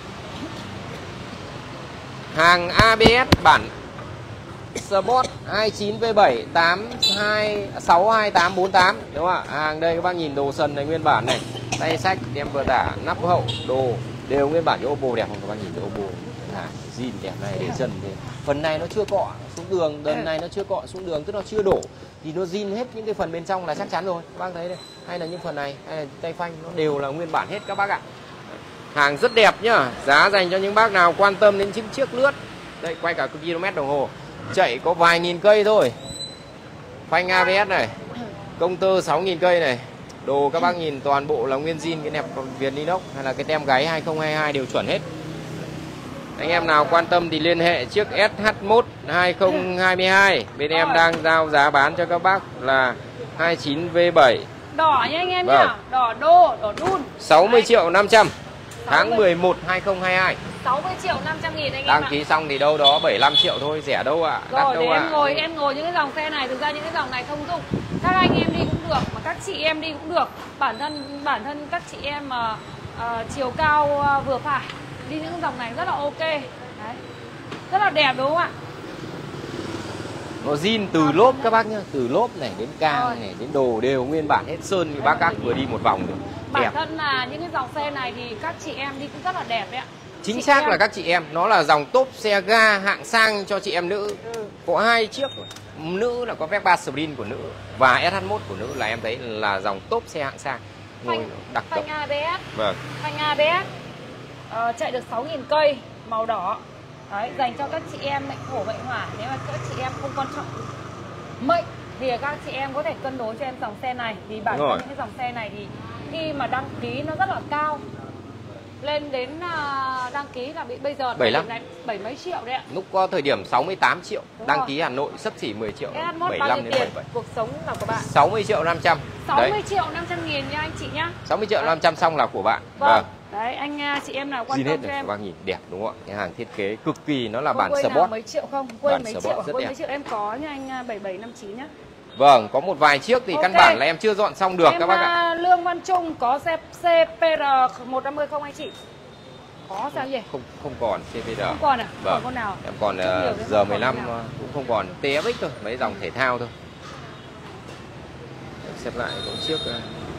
Hàng a bê ét bản Sport hai chín V bảy tám hai sáu hai tám bốn tám đúng không ạ? Hàng đây các bác nhìn đồ sần này nguyên bản này, tay sách, đem vừa tả, nắp hậu, đồ đều nguyên bản. Cái Oppo đẹp không các bác nhìn cái Oppo à, zin đẹp này để chân thì phần này nó chưa cọ xuống đường, đợt này nó chưa cọ xuống đường tức nó chưa đổ thì nó zin hết những cái phần bên trong là chắc chắn rồi các bác thấy đây, hay là những phần này hay là tay phanh nó đều là nguyên bản hết các bác ạ. Hàng rất đẹp nhá, giá dành cho những bác nào quan tâm đến chiếc chiếc lướt. Đây quay cả km đồng hồ, chạy có vài nghìn cây thôi. Phanh a bê ét này, công tơ sáu nghìn cây này. Đồ các bác nhìn toàn bộ là nguyên zin, cái nẹp viền inox hay là cái tem gáy hai không hai hai đều chuẩn hết. Anh em nào quan tâm thì liên hệ chiếc S H một hai không hai hai. Bên em đang giao giá bán cho các bác là hai chín V bảy. Đỏ nha anh em Vâng. nhá. Đỏ đô, đỏ đun. sáu mươi triệu năm trăm. Tháng sáu mươi. mười một hai không hai hai. sáu mươi triệu năm trăm nghìn anh em Đăng ạ. ký xong thì đâu đó bảy mươi lăm triệu thôi, rẻ đâu ạ, à, đắt Rồi đâu để ạ. em À. ngồi em ngồi những cái dòng xe này, thực ra những cái dòng này thông dụng. Các anh em đi cũng được mà các chị em đi cũng được. Bản thân bản thân các chị em mà uh, chiều cao uh, vừa phải đi những dòng này rất là ok. Đấy. Rất là đẹp đúng không ạ? Nó zin từ lốp các bác nhá, từ lốp này đến càng này đến đồ đều nguyên bản hết, sơn thì bác các vừa đi một vòng được. Bản Đẹp. thân là những cái dòng xe này thì các chị em đi cũng rất là đẹp đấy ạ. Chính Chị xác em. là các chị em, nó là dòng top xe ga hạng sang cho chị em nữ. Ừ. Có hai chiếc rồi. Nữ là có Vespa Sprint của nữ và S H một của nữ là em thấy là dòng top xe hạng sang. Ngồi Phanh, đặc cấp. phanh a bê ét. Vâng. Phanh a bê ét. Ờ, chạy được sáu nghìn cây, màu đỏ. Đấy, dành cho các chị em mệnh thổ mệnh hỏa. Nếu mà các chị em không quan trọng mệnh thì các chị em có thể cân đối cho em dòng xe này. Vì bản thân những cái dòng xe này thì khi mà đăng ký nó rất là cao, lên đến uh, đăng ký là bị bây giờ bảy mươi lăm. này bảy mấy triệu đấy ạ. Lúc có thời điểm sáu mươi tám triệu, Đúng đăng rồi. ký Hà Nội xấp xỉ mười triệu, S H một bảy mươi bao lăm nhiêu đến tiền? bảy mươi bảy. Cuộc sống là của bạn. sáu mươi triệu năm trăm. sáu mươi Đấy, triệu năm trăm nghìn nha anh chị nhá. sáu mươi triệu Đấy. năm trăm xong là của bạn. Vâng. Đấy anh uh, chị em nào quan Zin hết tâm cho rồi, em. các bác nhìn đẹp đúng không ạ? Cái hàng thiết kế cực kỳ, nó là Có bản quên nào Sport. mấy triệu không? Quên Bản mấy Sport triệu, rất quên đẹp. mấy triệu em có nha anh uh, bảy bảy năm chín nhá. Vâng, có một vài chiếc thì Ok. căn bản là em chưa dọn xong được em, các bác ạ. uh, Lương Văn Trung có xe xê pê rờ một năm mươi không anh chị? Có sao gì? Không không còn xê pê rờ. Không còn à? Vâng. Còn con nào? Em còn Rất nhiều uh, đấy, giờ không mười lăm còn con nào. cũng không còn, tê ép ích thôi, mấy dòng thể thao thôi. Em xếp lại có chiếc uh...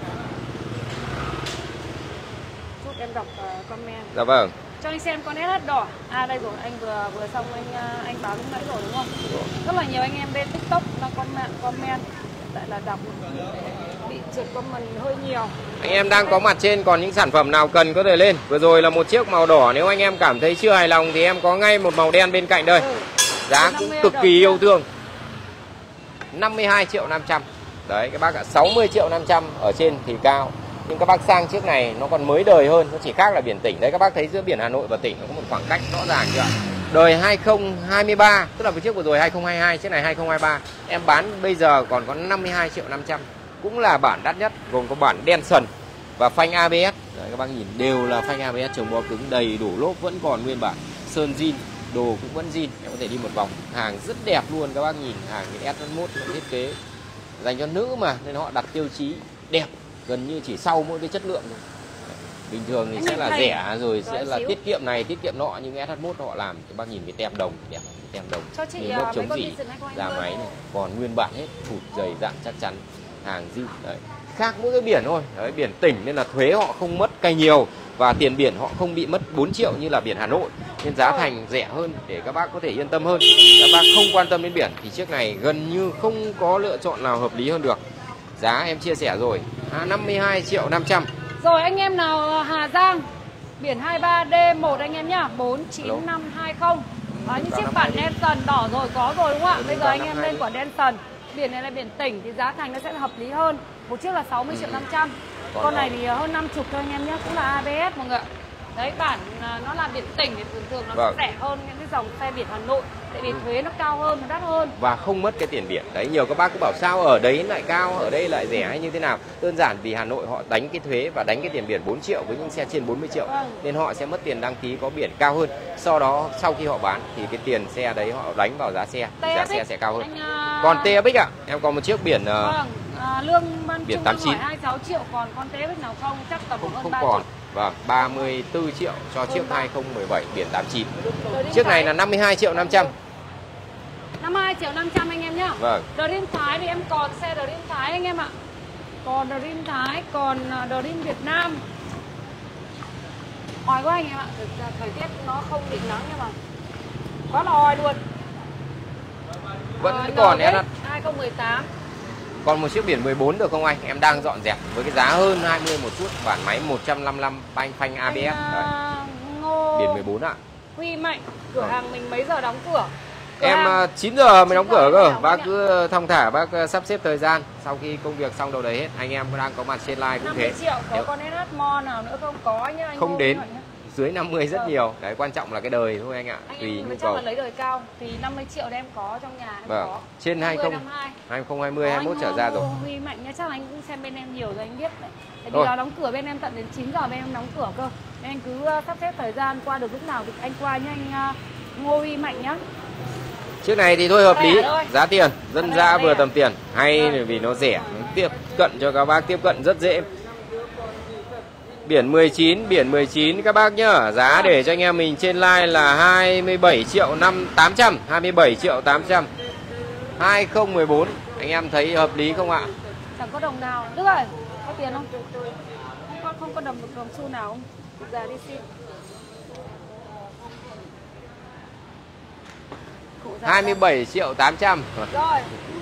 Chút em đọc uh, comment. Dạ vâng. Cho anh xem con ét hát đỏ. À đây rồi, anh vừa vừa xong anh uh, anh báo lúc nãy rồi đúng không? Rồi. Rất là nhiều anh em bên TikTok là comment comment tại là đọc bị trượt comment hơi nhiều. Anh em đang có mặt trên, còn những sản phẩm nào cần có thể lên. Vừa rồi là một chiếc màu đỏ, nếu anh em cảm thấy chưa hài lòng thì em có ngay một màu đen bên cạnh đây. Ừ. Giá cũng cực kỳ yêu thương. năm mươi hai triệu năm trăm. Đấy các bác ạ, sáu mươi triệu năm trăm ở trên thì cao. Nhưng các bác sang chiếc này nó còn mới đời hơn, nó chỉ khác là biển tỉnh. Đấy các bác thấy giữa biển Hà Nội và tỉnh nó có một khoảng cách rõ ràng chưa ạ? Đời hai không hai ba, tức là với chiếc vừa rồi hai không hai hai, chiếc này hai không hai ba. Em bán bây giờ còn có năm mươi hai triệu năm trăm. Cũng là bản đắt nhất, gồm có bản đen sần và phanh a bê ét. Đấy các bác nhìn đều là phanh a bê ét chống bó cứng, đầy đủ lốp vẫn còn nguyên bản. Sơn zin, đồ cũng vẫn zin. Em có thể đi một vòng. Hàng rất đẹp luôn các bác nhìn, hàng S hai mốt nó thiết kế dành cho nữ mà, nên họ đặt tiêu chí đẹp, gần như chỉ sau mỗi cái chất lượng thôi. Bình thường thì sẽ là rẻ rồi sẽ là tiết kiệm này tiết kiệm nọ, nhưng S hai mốt họ làm các bác nhìn cái tem đồng đẹp, cái tem đồng miền lốp chống rỉ, da máy này còn nguyên bản hết, thụt dày dặn chắc chắn, hàng zin. Đấy, khác mỗi cái biển thôi. Đấy, biển tỉnh nên là thuế họ không mất cày nhiều và tiền biển họ không bị mất bốn triệu như là biển Hà Nội, nên giá thành rẻ hơn để các bác có thể yên tâm hơn. Các bác không quan tâm đến biển thì chiếc này gần như không có lựa chọn nào hợp lý hơn được. Giá em chia sẻ rồi, à, năm mươi hai triệu năm trăm. Rồi anh em nào Hà Giang, biển hai ba D một anh em nhá, bốn chín năm hai không. Đó, những chiếc bản đen sần đỏ rồi có rồi đúng không ạ? Bây giờ anh em lên quả đen sần. Biển này là biển tỉnh thì giá thành nó sẽ hợp lý hơn. Một chiếc là sáu mươi triệu năm trăm. Con này thì hơn năm mươi thôi anh em nhé, cũng là a bê ét mọi người ạ. Đấy, bản nó là biển tỉnh thì thường thường nó vâng. sẽ rẻ hơn những cái dòng xe biển Hà Nội. Tại vì thuế nó cao hơn, nó đắt hơn. Và không mất cái tiền biển. Đấy, nhiều các bác cứ bảo sao ở đấy lại cao, ở đây lại rẻ hay như thế nào. Đơn giản vì Hà Nội họ đánh cái thuế và đánh cái tiền biển bốn triệu với những xe trên bốn mươi triệu. Vâng. Nên họ sẽ mất tiền đăng ký có biển cao hơn. Sau đó, sau khi họ bán thì cái tiền xe đấy họ đánh vào giá xe, thì giá xe sẽ cao hơn. Anh, uh... Còn tê ép ích ạ, em còn một chiếc biển... Uh... Vâng, à, lương ban biển tám chín. hai mươi sáu triệu, còn con tê ép ích nào không? Chắc tầm không, hơn không ba còn. triệu. Vâng, ba mươi tư triệu cho chiếc hai không một bảy biển tám chín. Chiếc này là năm mươi hai triệu năm trăm. năm mươi hai triệu năm trăm anh em nhá. Vâng. Dream Thái thì em còn xe Dream Thái anh em ạ. Còn Dream Thái, còn Dream Việt Nam. Oi quá anh em ạ. Thực ra thời tiết nó không bị nắng nhưng mà quá là oi luôn. Vẫn ờ, còn em ạ. hai không một tám. Còn một chiếc biển mười bốn được không anh? Em đang dọn dẹp với cái giá hơn hai mươi một chút, bản máy một trăm năm mươi lăm phanh phanh a bê ét. Đấy. Ngô... Biển mười bốn ạ. Huy Mạnh, cửa hàng mình mấy giờ đóng cửa? Cửa em hàng... chín giờ mới đóng cửa cơ. Bác cứ thong thả, bác sắp xếp thời gian. Sau khi công việc xong đâu đấy hết, anh em đang có mặt trên live cũng thế. năm mươi triệu có Nếu... con ét hát Mo nào nữa không? Có nhá anh. Không đến. Dưới năm mươi rất vâng. nhiều. Đấy, quan trọng là cái đời thôi anh ạ. Anh Tùy em nhu cầu. Chắc là lấy đời cao thì năm mươi triệu đấy em có trong nhà em vâng. có. Trên hai không hai không hai mươi hai mốt trở ra rồi. Huy Mạnh nhá, chắc là anh cũng xem bên em nhiều rồi anh biết đấy. Tại vì nó đóng cửa bên em tận đến chín giờ bên em đóng cửa cơ. Nên anh cứ sắp xếp thời gian qua được lúc nào thì anh qua nhá anh Ngô Huy Mạnh nhá. Chiếc này thì thôi hợp lý, giá tiền dân dã vừa tầm tiền, hay vì nó rẻ, nó tiếp cận cho các bác tiếp cận rất dễ. Biển mười chín, biển mười chín các bác nhá, giá để cho anh em mình trên live là hai mươi bảy triệu năm tám trăm, hai mươi bảy triệu tám trăm. hai không một bốn, anh em thấy hợp lý không ạ? Chẳng có đồng nào. Đức ơi, có tiền không? Không có, không có đồng, đồng xu nào không? Giờ đi xin. hai mươi bảy triệu tám trăm. Rồi.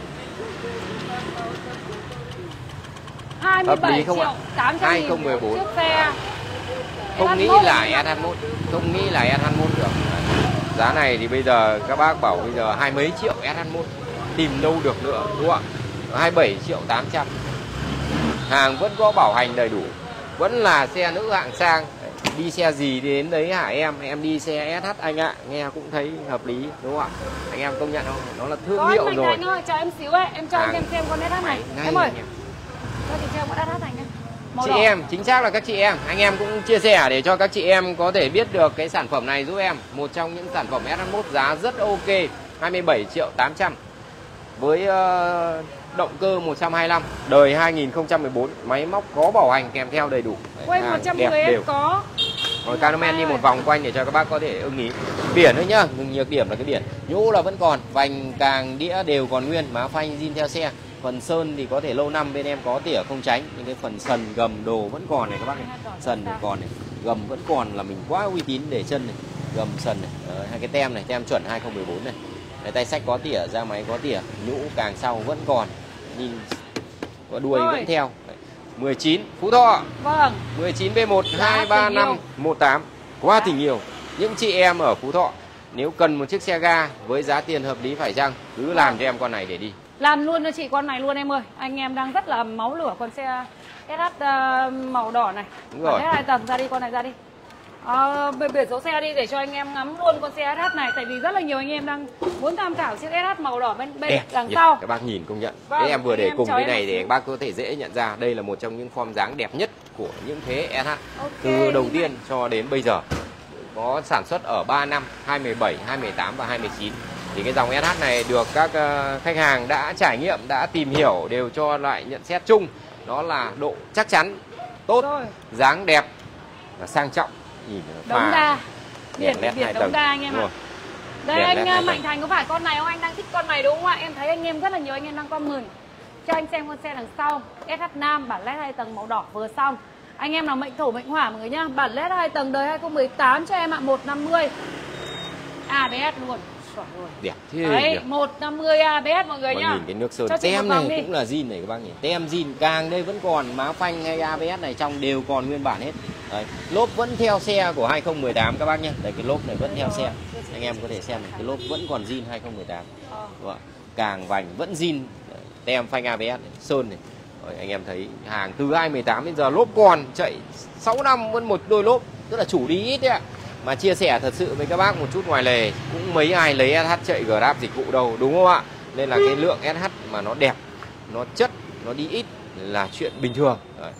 hai mươi bảy triệu tám trăm hai không một bốn. Chiếc xe. Không nghĩ là S hai mốt, không nghĩ là S hai mốt được. Giá này thì bây giờ các bác bảo bây giờ hai mấy triệu S hai mốt tìm đâu được nữa đúng không ạ? hai mươi bảy triệu tám trăm. Hàng vẫn có bảo hành đầy đủ, vẫn là xe nữ hạng sang. Đi xe gì đến đấy hả em? Em đi xe ét hát anh ạ, nghe cũng thấy hợp lý đúng không ạ? Anh em công nhận không? Nó là thương Có, hiệu anh rồi. Anh ơi, chờ em xíu ấy, em cho anh em xem con ét hát này. Em ơi. Cho chị xem con ét hát này nhé. Chị em, chính xác là các chị em. Anh em cũng chia sẻ để cho các chị em có thể biết được cái sản phẩm này giúp em. Một trong những sản phẩm S hai mốt giá rất ok, hai mươi bảy triệu tám trăm. Với uh, động cơ một trăm hai mươi lăm, đời hai nghìn không trăm mười bốn, máy móc có bảo hành kèm theo đầy đủ. Quay một trăm mười em có. Rồi Canomen đi một vòng quanh để cho các bác có thể ưng ý. Biển nữa nhá, nhược điểm là cái biển. Nhũ là vẫn còn, vành càng đĩa đều còn nguyên, má phanh zin theo xe. Phần sơn thì có thể lâu năm bên em có tỉa không tránh, nhưng cái phần sần gầm đồ vẫn còn này các bác này. Sần thì còn này, gầm vẫn còn là mình quá uy tín để chân này. Gầm sần này, đấy, hai cái tem này, tem chuẩn hai không một bốn này. Đấy, tay sách có tỉa, da máy có tỉa, nhũ càng sau vẫn còn. Nhìn có đuôi vẫn theo. Đấy. mười chín Phú Thọ. Vâng. mười chín B một hai ba năm một tám. Quá tình yêu. Những chị em ở Phú Thọ nếu cần một chiếc xe ga với giá tiền hợp lý phải chăng, cứ làm cho em con này để đi. Làm luôn cho chị con này luôn em ơi. Anh em đang rất là máu lửa con xe ét hát uh, màu đỏ này. Đúng rồi. ét hát hai tầng ra đi, con này ra đi. À, biển số xe đi để cho anh em ngắm luôn con xe ét hát này. Tại vì rất là nhiều anh em đang muốn tham khảo chiếc ét hát màu đỏ bên, bên Đẹp, đằng nhỉ? sau. Các bác nhìn công nhận. Vâng, Đấy, em vừa anh để em cùng chào cái em này một để chút. các bác có thể dễ nhận ra. Đây là một trong những form dáng đẹp nhất của những thế ét hát Ok, từ đầu như tiên này. cho đến bây giờ. Có sản xuất ở ba năm, hai mươi bảy, hai mươi tám và hai mươi chín. Thì cái dòng ét hát này được các uh, khách hàng đã trải nghiệm, đã tìm hiểu, đều cho lại nhận xét chung. Đó là độ chắc chắn, tốt, Rồi. dáng đẹp và sang trọng. Nhìn Đống pha đa. đèn Biển led biển hai đống tầng. đa anh em Đúng ạ. rồi. Đây Đèn anh led uh, hai Mạnh tầng. Thành có phải con này không? Anh đang thích con này đúng không ạ? Em thấy anh em rất là nhiều anh em đang comment cho anh xem con xe đằng sau ét hát Nam bản led hai tầng màu đỏ vừa xong. Anh em nào mệnh thổ mệnh hỏa mọi người nhá. Bản led hai tầng đời hai không một tám cho em ạ, một năm mươi a bê ét luôn. Chuẩn rồi. Đẹp thế Đấy, nhỉ? một năm mươi a bê ét mọi người Mà nhá. nhìn cái nước sơn Cho chị tem một vòng này đi. cũng là zin này các bác nhỉ. Tem zin, càng đây vẫn còn má phanh hay a bê ét này trong đều còn nguyên bản hết. Đấy, lốp vẫn theo xe của hai không một tám các bác nhé. Đây cái lốp này vẫn theo xe. Anh em có thể xem này, cái lốp vẫn còn zin hai không một tám. Ờ. Đúng không? Càng vành vẫn zin, tem phanh a bê ét này, sơn này. Rồi, anh em thấy hàng từ hai không một tám đến giờ lốp còn chạy sáu năm vẫn một đôi lốp, tức là chủ đi ít đấy ạ. Mà chia sẻ thật sự với các bác một chút ngoài lề, cũng mấy ai lấy ét hát chạy Grab dịch vụ đâu, đúng không ạ? Nên là cái lượng ét hát mà nó đẹp, nó chất, nó đi ít là chuyện bình thường. Đấy.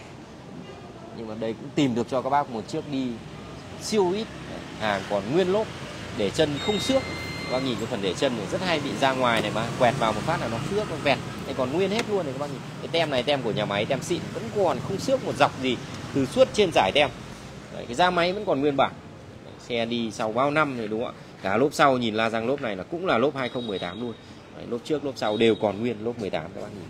Nhưng mà đây cũng tìm được cho các bác một chiếc đi siêu ít, hàng còn nguyên lốp, để chân không xước. Các bác nhìn cái phần để chân này rất hay bị ra ngoài này, mà quẹt vào một phát là nó xước, nó vẹt. Đây còn nguyên hết luôn này các bác nhìn. Cái tem này tem của nhà máy, tem xịn vẫn còn không xước một dọc gì từ suốt trên giải tem. Đấy, cái da máy vẫn còn nguyên bản. Đấy, xe đi sau bao năm rồi đúng không ạ? Cả lốp sau nhìn la răng lốp này là cũng là lốp hai không một tám luôn. Đấy, lốp trước lốp sau đều còn nguyên lốp mười tám các bác nhìn.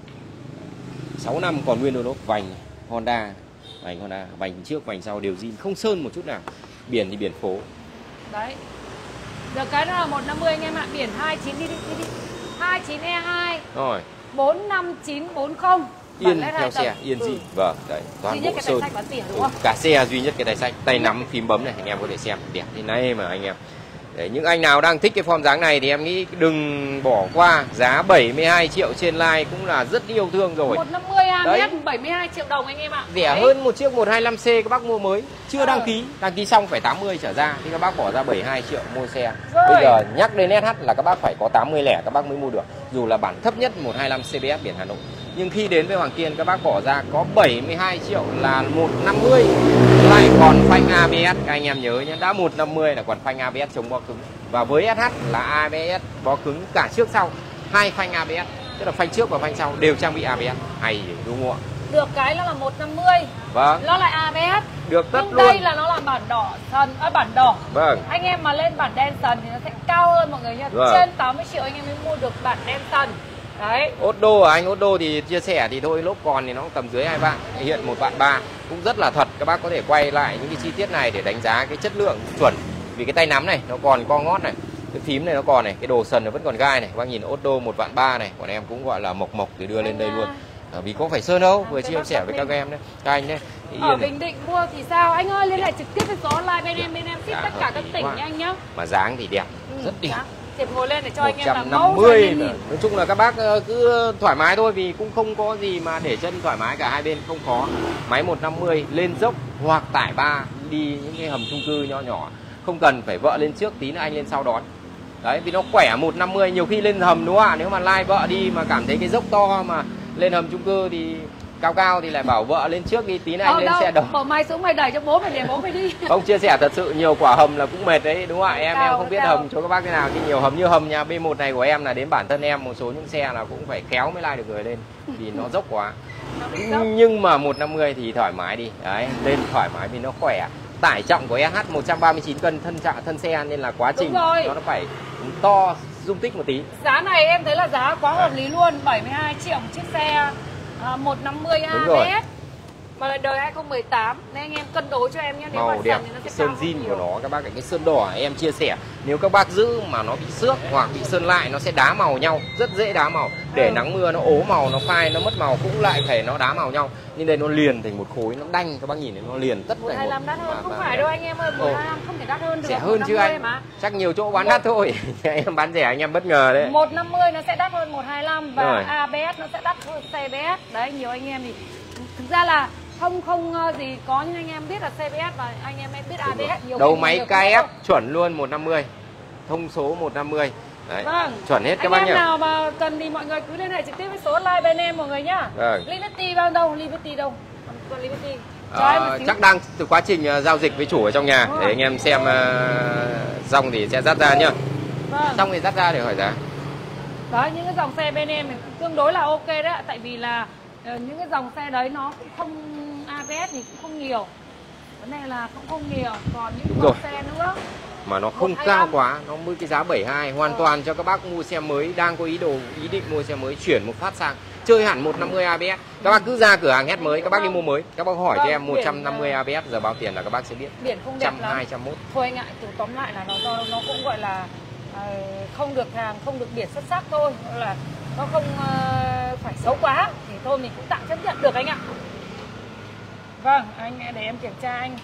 sáu năm còn nguyên đôi lốp. Vành Honda, vành Honda, vành trước vành sau đều zin, không sơn một chút nào. Biển thì biển phố. Đấy. Được cái đó là một năm mươi anh em ạ, biển hai chín đi đi đi đi. hai chín e hai Rồi, bốn năm chín bốn không. yên theo xe, yên zin. Vâng, đấy, toàn Duy nhất bộ cái tay sơn. sách bán tỉa đúng Ừ, không? cả xe duy nhất cái tay sách, tay nắm phím bấm này anh em có thể xem đẹp thế này mà anh em. Đấy, những anh nào đang thích cái form dáng này thì em nghĩ đừng bỏ qua. Giá bảy mươi hai triệu trên live cũng là rất yêu thương rồi. một năm mươi a Đấy. bê ét bảy mươi hai triệu đồng anh em ạ. Rẻ Đấy. hơn một chiếc một hai lăm C các bác mua mới, chưa đăng Ờ. ký, đăng ký xong phải tám mươi trở ra thì các bác bỏ ra bảy mươi hai triệu mua xe. Rồi. Bây giờ nhắc đến ét hát là các bác phải có tám mươi lẻ các bác mới mua được, dù là bản thấp nhất một hai lăm xê bê ép biển Hà Nội. Nhưng khi đến với Hoàng Kiên các bác bỏ ra có bảy mươi hai triệu là một năm mươi, lại còn phanh a bê ét. Các anh em nhớ nhé, đã một năm mươi là còn phanh a bê ét chống bó cứng. Và với ét hát là a bê ét bó cứng cả trước sau, hai phanh a bê ét, tức là phanh trước và phanh sau đều trang bị a bê ét. Hay đúng không ạ? Được cái nó là một năm mươi. Vâng, Nó lại a bê ét. được tất Nhưng luôn. đây là nó là bản đỏ sần, à, bản đỏ. Vâng. Anh em mà lên bản đen sần thì nó sẽ cao hơn mọi người nhé. Vâng. Trên tám mươi triệu anh em mới mua được bản đen sần. Đấy. Otto à, anh Otto thì chia sẻ thì thôi, lốp còn thì nó tầm dưới hai vạn, hiện một vạn ba, cũng rất là thật. Các bác có thể quay lại những cái chi tiết này để đánh giá cái chất lượng chuẩn. Vì cái tay nắm này nó còn co ngót này, cái phím này nó còn này, cái đồ sần nó vẫn còn gai này. Các bác nhìn Otto một vạn ba này, còn em cũng gọi là mộc mộc để đưa lên đây luôn. À, vì có phải sơn đâu, vừa chia sẻ với các em đấy, các anh đấy. Thì Ở yên này. Bình Định mua thì sao? Anh ơi liên hệ trực tiếp với số online bên em, bên em ship Dạ, tất cả hợp các lý tỉnh quá. nha anh nhá. Mà dáng thì đẹp, Ừ, rất đẹp. đó. Thiệp ngồi lên để cho anh em làm một trăm mẫu năm cho mươi. anh em nhìn. Nói chung là các bác ờ, cứ thoải mái thôi, vì cũng không có gì mà để chân thoải mái cả, hai bên không khó. Máy một năm mươi lên dốc hoặc tải ba đi những cái hầm chung cư nhỏ nhỏ, không cần phải vợ lên trước tí nữa anh lên sau đón. Đấy, vì nó khỏe một năm mươi, nhiều khi lên hầm đúng không ạ? Nếu mà lai vợ đi mà cảm thấy cái dốc to mà lên hầm chung cư thì cao cao thì lại bảo vợ lên trước đi, tí nữa anh Ờ, lên đâu, xe đầu. bỏ máy xuống mày đẩy cho bố mày để bố mày đi. Không, chia sẻ thật sự nhiều quả hầm là cũng mệt đấy đúng không ạ? Em Cao, em không biết cao. hầm cho các bác thế nào, cái nhiều hầm như hầm nhà bê một này của em là đến bản thân em một số những xe là cũng phải khéo mới lai được người lên vì nó dốc quá. Nó bị dốc. Nhưng mà một năm mươi thì thoải mái đi. Đấy, lên thoải mái vì nó khỏe. Tải trọng của ét hát một trăm ba mươi chín cân thân trạng thân xe nên là quá trình rồi. nó nó phải to dung tích một tí. Giá này em thấy là giá quá hợp lý luôn, bảy mươi hai triệu một chiếc xe à, một năm mươi Đúng rồi. a bê ét mà là đời hai không một tám. Nên anh em cân đối cho em nhé, nếu mà Màu đẹp, sần thì nó sẽ cái sơn cao hơn zin nhiều. của nó các bác, cái sơn đỏ em chia sẻ, nếu các bác giữ mà nó bị xước hoặc bị sơn lại nó sẽ đá màu nhau, rất dễ đá màu. Để Ừ. nắng mưa nó ố màu, nó phai, nó mất màu cũng lại phải nó đá màu nhau. Nhưng đây nó liền thành một khối, nó đanh, các bác nhìn thấy nó liền tất một thành hai một. lăm đắt hơn, mà- không mà phải đẹp. đâu anh em ơi, một Ồ. hai lăm không thể đắt hơn được. Rẻ hơn chứ anh. Mà. Chắc nhiều chỗ bán đắt thôi. Em bán rẻ anh em bất ngờ đấy. một năm mươi nó sẽ đắt hơn một hai lăm và Rồi. a bê ét nó sẽ đắt hơn xê bê ét. Đấy, nhiều anh em thì thực ra là không không gì có, nhưng anh em biết là xê bê ét và anh em biết a bê ét nhiều. Đầu máy ca ép chuẩn luôn một năm mươi. Thông số một năm mươi. Đấy. Vâng. Chuẩn hết các anh bác em nhỉ. nào mà cần thì mọi người cứ liên hệ trực tiếp với số hotline bên em mọi người nhá. Vâng. Liberty bao đâu? Liberty đâu? Còn Liberty. À, chắc đang từ quá trình uh, giao dịch với chủ ở trong nhà để anh em xem uh, dòng thì sẽ dắt ra nhá. Vâng. Xong thì dắt ra để hỏi giá. Đấy, những cái dòng xe bên em thì tương đối là ok đấy, tại vì là uh, những cái dòng xe đấy nó cũng không a bê ét thì cũng không nhiều. Vấn đề là cũng không nhiều, còn những Đúng dòng rồi. xe nữa Mà nó không cao quá, nó mới cái giá bảy mươi hai hoàn toàn cho các bác mua xe mới, đang có ý đồ ý định mua xe mới chuyển một phát sang chơi hẳn một năm mươi a bê ét. Các bác cứ ra cửa hàng hết mới, các bác đi mua mới, các bác hỏi cho em một trăm năm mươi a bê ét giờ bao tiền là các bác sẽ biết. Biển không đẹp trăm lắm. hai trăm mốt. Thôi anh ạ, từ tóm lại là nó nó cũng gọi là uh, không được hàng, không được biển xuất sắc thôi, là nó không uh, phải xấu quá thì thôi mình cũng tạm chấp nhận được anh ạ. Vâng, anh để em kiểm tra anh.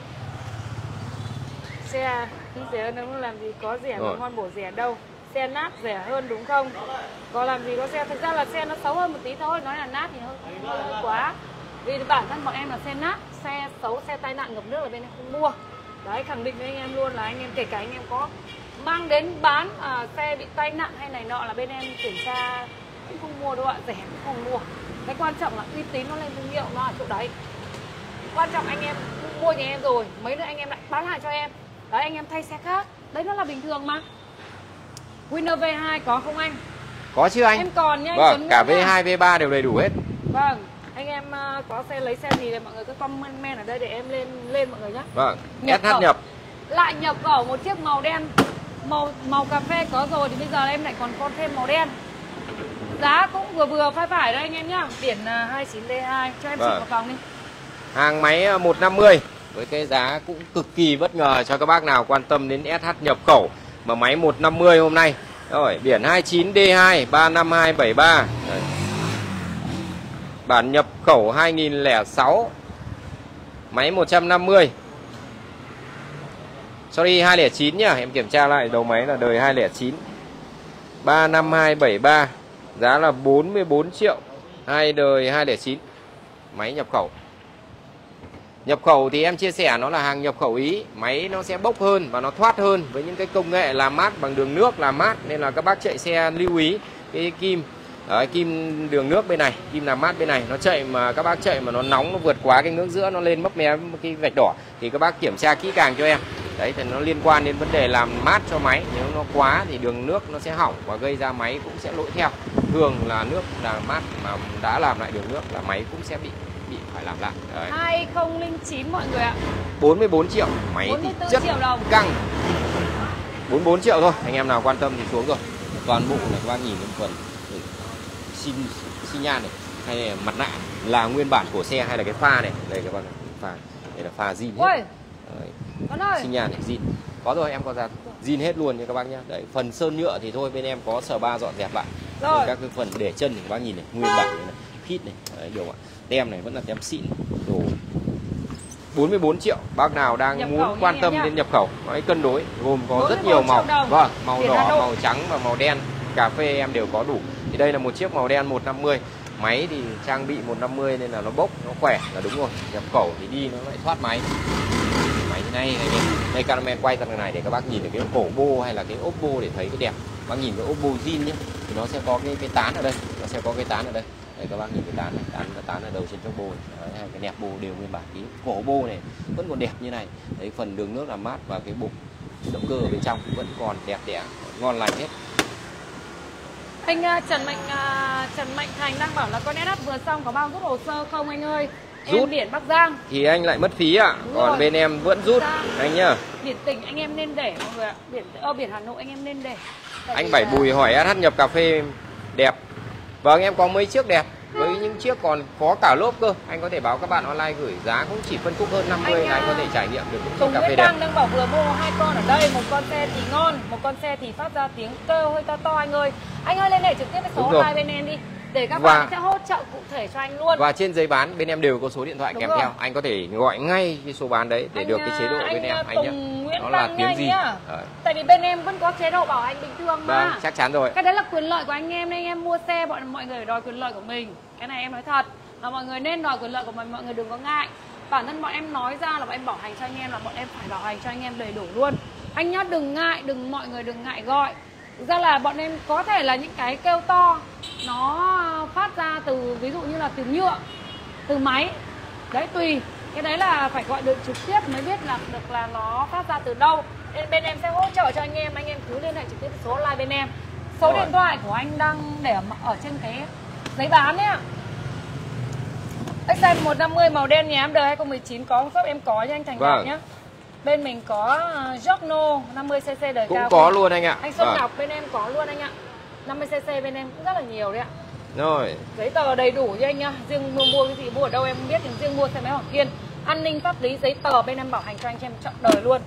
Xe khi rẻ hơn nó làm gì có rẻ mà ngon bổ rẻ đâu. Xe nát rẻ hơn đúng không? Có làm gì có xe, thực ra là xe nó xấu hơn một tí thôi, nói là nát thì hơi, hơi quá. Vì bản thân bọn em là xe nát, xe xấu, xe tai nạn ngập nước là bên em không mua. Đấy, khẳng định với anh em luôn là anh em kể cả anh em có mang đến bán à, xe bị tai nạn hay này nọ là bên em kiểm tra cũng không mua đâu ạ, rẻ cũng không mua. Cái quan trọng là uy tín nó lên thương hiệu nó ở chỗ đấy. Quan trọng anh em mua nhà em rồi, mấy nữa anh em lại bán lại cho em. Đấy, anh em thay xe khác, đấy nó là bình thường mà. Winner vê hai có không anh? Có chứ anh. Em còn nha anh. Vâng, cả vê hai, vê ba đều đầy đủ hết. Vâng, anh em uh, có xe lấy xe gì thì mọi người cứ comment ở đây để em lên lên mọi người nhé. Vâng, Nhập ét hát khẩu. nhập. Lại nhập khẩu một chiếc màu đen. Màu màu cà phê có rồi thì bây giờ em lại còn có thêm màu đen. Giá cũng vừa vừa phải phải đấy anh em nhá. Biển uh, hai chín D hai cho em Vâng. xin một vòng đi. Hàng máy một năm mươi với cái giá cũng cực kỳ bất ngờ cho các bác nào quan tâm đến ét hát nhập khẩu mà máy một năm mươi hôm nay. Rồi, biển hai chín D hai ba năm hai bảy ba. Đấy. Bản nhập khẩu hai nghìn lẻ sáu. Máy một trăm năm mươi. Sorry, hai không chín nhá, em kiểm tra lại đầu máy là đời hai không chín. ba năm hai bảy ba. Giá là bốn mươi bốn triệu. Hai đời hai không chín. Máy nhập khẩu. Nhập khẩu thì em chia sẻ nó là hàng nhập khẩu Ý. Máy nó sẽ bốc hơn và nó thoát hơn với những cái công nghệ làm mát bằng đường nước làm mát. Nên là các bác chạy xe lưu ý cái kim Đấy, kim đường nước bên này, kim làm mát bên này. Nó chạy mà các bác chạy mà nó nóng, nó vượt quá cái ngưỡng giữa, nó lên mấp mé cái vạch đỏ thì các bác kiểm tra kỹ càng cho em. Đấy, thì nó liên quan đến vấn đề làm mát cho máy. Nếu nó quá thì đường nước nó sẽ hỏng và gây ra máy cũng sẽ lỗi theo. Thường là nước làm mát mà đã làm lại đường nước là máy cũng sẽ bị bị phải làm lại. Đấy. hai không chín mọi người ạ. bốn mươi bốn triệu, máy bốn mươi thì tư rất triệu đồng. căng. bốn mươi bốn triệu thôi, anh em nào quan tâm thì xuống rồi. Toàn bộ này các bác nhìn đến phần xin xi nhan này hay là mặt nạ là nguyên bản của xe hay là cái pha này. Đây các bác này, pha. Đây là pha zin hết. Đấy. Con ơi. Xi nhan này zin. Có rồi, em có ra zin hết luôn nha các bác nhá. Đấy, phần sơn nhựa thì thôi bên em có sờ ba dọn dẹp lại. Rồi. Các cái phần để chân thì các bác nhìn này, nguyên bản này, này. Khít này. Đấy, điều ạ. Tem này vẫn là tem xịn. Đồ bốn mươi bốn triệu. Bác nào đang Nhập muốn khẩu quan nha tâm em đến nhập khẩu, máy cân đối gồm có rất bốn mươi bốn nhiều màu. triệu đồng. Vâng, màu Biển đỏ, Hà Nội. màu trắng và màu đen. Cà phê em đều có đủ. Thì đây là một chiếc màu đen một năm mươi. Máy thì trang bị một năm mươi nên là nó bốc, nó khỏe là đúng rồi. Nhập khẩu thì đi nó lại thoát máy. Máy thế này anh em. Đây cameraman quay sang này để các bác nhìn được cái cổ bô hay là cái ốp bô để thấy cái đẹp. Bác nhìn cái ốp bô zin nhé. Thì nó sẽ có cái cái tán ở đây, nó sẽ có cái tán ở đây. Đây các bác nhìn cái tán này, tán là tán ở đầu trên chốc bô này. Đấy, hai cái nẹp bô đều nguyên bản tí. Cổ bô này vẫn còn đẹp như này. Đấy, phần đường nước làm mát và cái bụng động cơ ở bên trong vẫn còn đẹp đẽ, ngon lành hết. Anh uh, Trần Mạnh uh, Trần Mạnh Thành đang bảo là con ét hát vừa xong có bao rút hồ sơ không anh ơi? Rút. Em biển Bắc Giang. Thì anh lại mất phí ạ. À? Còn rồi. bên em vẫn rút Giang. anh nhá. Biển tỉnh anh em nên để mọi người ạ. Biển ở biển Hà Nội anh em nên để. Tại Anh vì Bảy là- Bùi hỏi ét hát nhập cà phê đẹp. Vâng, em có mấy chiếc đẹp. Với những chiếc còn có cả lốp cơ. Anh có thể báo các bạn online gửi giá cũng chỉ phân khúc hơn năm mươi Anh, là anh có à, thể trải nghiệm được những chiếc Tùng cà phê Nguyễn đẹp. Đăng đang bảo vừa mua hai con ở đây, một con xe thì ngon, một con xe thì phát ra tiếng kêu hơi to to anh ơi. Anh ơi lên để trực tiếp với số Đúng rồi. hotline bên em đi để các Và- bạn sẽ hỗ trợ cụ thể cho anh luôn. Và trên giấy bán bên em đều có số điện thoại Đúng kèm rồi. theo. Anh có thể gọi ngay cái số bán đấy để Anh, được cái chế độ à, bên anh, em à, anh nhé. Tùng Nguyễn nó là bằng tiếng nha gì. nhá. Đấy. Tại vì bên em vẫn có chế độ bảo hành bình thường mà. Vâng, chắc chắn rồi. Cái đấy là quyền lợi của anh em nên anh em mua xe bọn mọi người phải đòi quyền lợi của mình. Cái này em nói thật là mọi người nên đòi quyền lợi của mình, mọi người đừng có ngại. Bản thân bọn em nói ra là bọn em bảo hành cho anh em là bọn em phải bảo hành cho anh em đầy đủ luôn. Anh nhá, đừng ngại, đừng mọi người đừng ngại gọi. Thực ra là bọn em có thể là những cái kêu to nó phát ra từ ví dụ như là từ nhựa, từ máy. Đấy tùy. Cái đấy là phải gọi được trực tiếp mới biết là được là nó phát ra từ đâu. Nên bên em sẽ hỗ trợ cho anh em, anh em cứ liên hệ trực tiếp số hotline bên em. Số Rồi. điện thoại của anh đang để ở, ở trên cái giấy bán nhá. ích xanh một năm mươi màu đen nhà em đời hai không một chín có shop em có nha anh Thành Ngọc Vâng. nhá. Bên mình có uh, Giorno năm mươi xê xê đời Cũng cao. có luôn anh ạ. Anh Xuân Vâng. Ngọc bên em có luôn anh ạ. năm mươi xê xê bên em cũng rất là nhiều đấy ạ. Rồi. Giấy tờ đầy đủ cho anh nhá. Riêng mua mua cái gì mua ở đâu em không biết, nhưng riêng mua xe máy Hoàng Kiên, an ninh pháp lý giấy tờ bên em bảo hành cho anh em trọn đời luôn.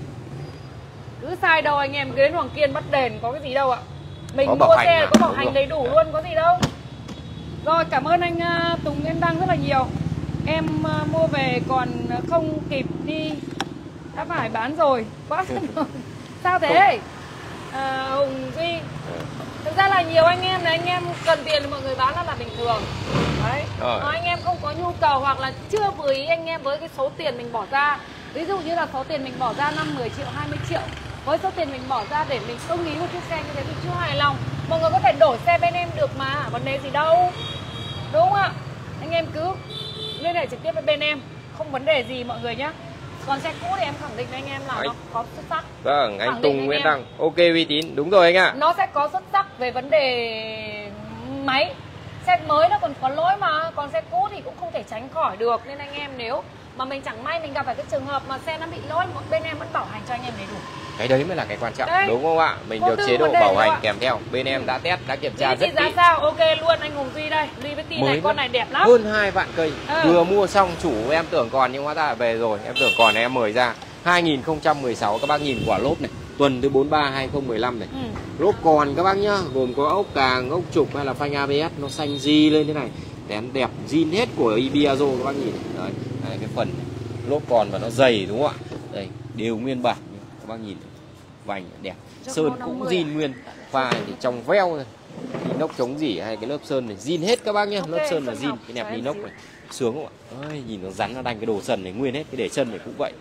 Cứ sai đâu anh em cứ đến Hoàng Kiên bắt đền, có cái gì đâu ạ. Mình Có bảo mua hành xe mà, có bảo đúng hành rồi. đầy đủ luôn, có gì đâu. Rồi, cảm ơn anh uh, Tùng em đăng rất là nhiều. Em uh, mua về còn không kịp đi, đã phải bán rồi. Quá rồi. Sao thế? À, Hùng Duy. Thực ra là nhiều anh em này, anh em cần tiền thì mọi người bán là bình thường. Đấy. Rồi. Mà anh em không có nhu cầu hoặc là chưa vừa ý anh em với cái số tiền mình bỏ ra. Ví dụ như là số tiền mình bỏ ra năm, mười triệu, hai mươi triệu. Với số tiền mình bỏ ra để mình ưng ý một chiếc xe như thế mình chưa hài lòng, mọi người có thể đổi xe bên em được mà, vấn đề gì đâu. Đúng không ạ? Anh em cứ liên hệ trực tiếp với bên em, không vấn đề gì mọi người nhé. Còn xe cũ thì em khẳng định với anh em là Anh- nó có xuất sắc. Vâng, anh Khẳng định Tùng anh Nguyễn em. Đăng. Ok uy tín. Đúng rồi anh ạ. Nó sẽ có xuất sắc về vấn đề máy. Xe mới nó còn có lỗi mà, còn xe cũ thì cũng không thể tránh khỏi được. Nên anh em nếu mà mình chẳng may mình gặp phải cái trường hợp mà xe nó bị lỗi, bên em vẫn bảo hành cho anh em đầy đủ. Cái đấy mới là cái quan trọng. Đấy. Đúng không ạ? Mình Vô được tư chế độ vấn đề bảo đâu hành ạ. kèm theo. Bên em đã test, đã kiểm tra rất Liberty giá kỹ. sao? Ok luôn anh Hùng Duy đây. Liberty này, con này đẹp lắm. Hơn hai vạn cây. Ừ. Vừa mua xong chủ em tưởng còn nhưng hóa ra là về rồi. Em tưởng còn này em mời ra. hai nghìn không trăm mười sáu các bác nhìn quả lốp này. Tuần thứ bốn ba hai không một năm này. Ừ. Lốp còn các bác nhá, gồm có ốc càng, ốc trục hay là phanh a bê ét nó xanh di lên thế này. Đèn đẹp zin hết của Ibiazo các bác nhìn. Đấy, đây, cái phần này. Lốp còn và nó dày đúng không ạ? Đây, đều nguyên bản các bác nhìn. Vành đẹp. Sơn cũng zin nguyên. Pha thì trong veo này. Inox chống gì hay cái lớp sơn này zin hết các bác nhé. Ok, Lớp sơn là Sơn zin, Ngọc, cái nẹp cho em inox xíu. này. Sướng không ạ? Ôi, nhìn nó rắn nó đanh cái đồ sần này nguyên hết, cái để chân này cũng vậy.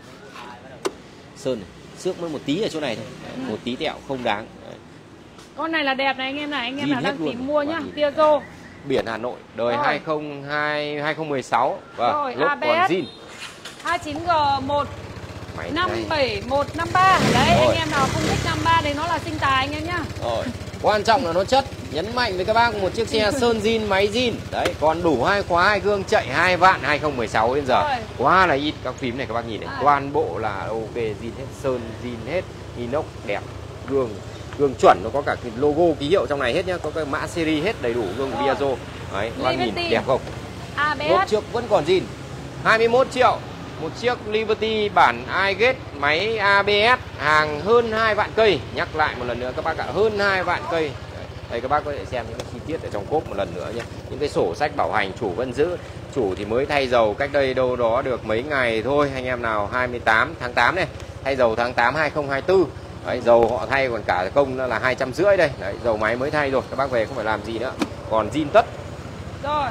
Sơn này, xước mới một tí ở chỗ này thôi. Đấy, một tí tẹo không đáng. Đấy. Con này là đẹp này anh em này, anh em Zin nào hết đang luôn. tìm mua nhá, Quá nhìn. Piaggio. Biển Hà Nội, đời Rồi. hai không hai hai không một sáu. Vâng, Rồi, lốp a bê còn ét. zin. hai chín G một Máy năm này. bảy một năm ba. Đấy, Rồi. anh em nào không thích năm ba thì nó là sinh tài anh em nhá. Rồi, quan trọng là nó chất. Nhấn mạnh với các bác một chiếc xe sơn zin, máy zin. Đấy, còn đủ hai khóa, hai gương, chạy hai vạn hai không một sáu đến giờ. Rồi. Quá là ít các phím này các bác nhìn này. Rồi. Toàn bộ là ok, zin hết, sơn zin hết, inox đẹp, gương gương chuẩn, nó có cả cái logo ký hiệu trong này hết nhá, có cái mã series hết đầy đủ gương Rồi. Piaggio. Đấy, các bác nhìn Liberty. đẹp không? a bê Lốp ét. trước vẫn còn zin. hai mươi mốt triệu. Một chiếc Liberty bản iGate máy a bê ét, hàng hơn hai vạn cây. Nhắc lại một lần nữa các bác ạ, hơn hai vạn cây. Đấy, đây các bác có thể xem những cái chi tiết ở trong cốp một lần nữa nhé. Những cái sổ sách bảo hành chủ vẫn giữ. Chủ thì mới thay dầu cách đây đâu đó được mấy ngày thôi. Anh em nào hai mươi tám tháng tám này, thay dầu tháng tám hai không hai tư. Đấy, dầu họ thay còn cả công là hai trăm rưỡi đây. Đấy, dầu máy mới thay rồi, các bác về không phải làm gì nữa. Còn zin tất. Rồi.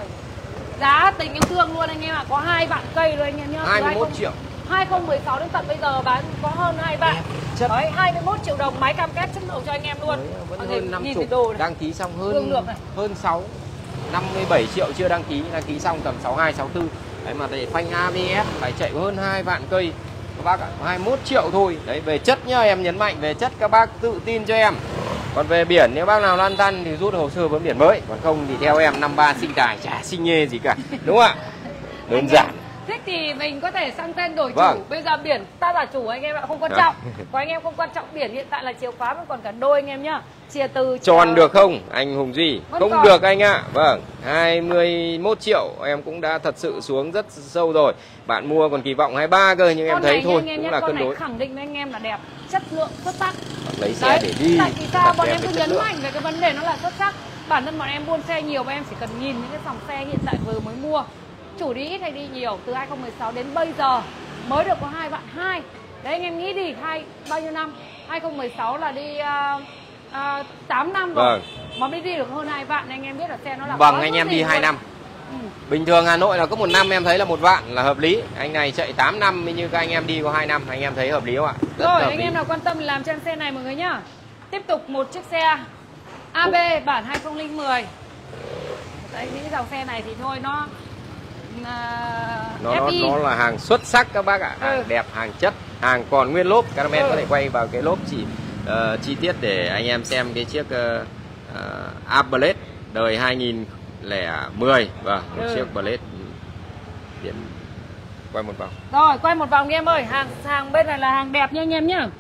Giá tình yêu thương luôn anh em ạ, có hai vạn cây rồi anh em nhá. hai mươi mốt triệu. hai không một sáu đến tận bây giờ bán có hơn hai vạn. Chất. Đấy, hai mươi mốt triệu đồng máy cam kết chất lượng cho anh em luôn. Đấy, vẫn Mọi hơn người năm nhìn chục, cái đồ này. đăng ký xong Thương hơn lượng này. hơn sáu, năm mươi bảy triệu chưa đăng ký, đăng ký xong tầm sáu hai, sáu tư. Đấy mà để phanh a bê ét phải chạy hơn hai vạn cây các bác ạ, hai mươi mốt triệu thôi. Đấy, về chất nhá, em nhấn mạnh về chất các bác tự tin cho em. Còn về biển nếu bác nào lăn tăn thì rút hồ sơ vấn biển mới, còn không thì theo em năm ba sinh tài chả sinh nhê gì cả, đúng không ạ? Đơn Anh giản. em thích thì mình có thể sang tên đổi Vâng. chủ. Bây giờ biển ta là chủ anh em ạ, không quan Đấy. trọng. Có anh em không quan trọng, biển hiện tại là chìa khóa vẫn còn cả đôi anh em nhá. Chìa từ Tròn chìa- được không anh Hùng Duy? Vẫn Không còn. được anh ạ. Vâng, hai mươi mốt triệu em cũng đã thật sự xuống rất sâu rồi. Bạn mua còn kỳ vọng hai mươi ba cơ nhưng em Con thấy này nha thôi anh em cũng nhé, là con cân này đối. khẳng định với anh em là đẹp, chất lượng xuất sắc. Lấy xe Đấy, để đi. tại vì sao đặt bọn xe em về cứ chất nhấn lượng. mạnh về cái vấn đề nó là xuất sắc. Bản thân bọn em buôn xe nhiều và em chỉ cần nhìn những cái dòng xe hiện tại vừa mới mua, chủ đi ít hay đi nhiều, từ hai không một sáu đến bây giờ mới được có hai vạn hai. Đấy anh em nghĩ đi, hai bao nhiêu năm? hai không một sáu là đi uh, uh, tám năm rồi. Vâng. Mà mới đi được hơn hai vạn, anh em biết là xe nó là Vâng, anh em đi hai năm. Ừ. Bình thường Hà Nội là có một năm em thấy là một vạn là hợp lý. Anh này chạy tám năm như các anh em đi có hai năm, anh em thấy hợp lý không ạ? Rất Rồi, hợp anh lý. em nào quan tâm làm cho em xe này mọi người nhá. Tiếp tục một chiếc xe a bê bản hai không một không. Đấy, những cái dòng xe này thì thôi nó uh, nó, nó nó là hàng xuất sắc các bác ạ, hàng ừ. đẹp, hàng chất, hàng còn nguyên lốp. Các em ừ. có thể quay vào cái lốp chỉ uh, chi tiết để anh em xem cái chiếc uh, uh, A-Blade đời hai nghìn lẻ mười. Vâng, một ừ. chiếc Blade điện. Quay một vòng. Rồi, quay một vòng em ơi. Hàng hàng bên này là hàng đẹp nha anh em nhá.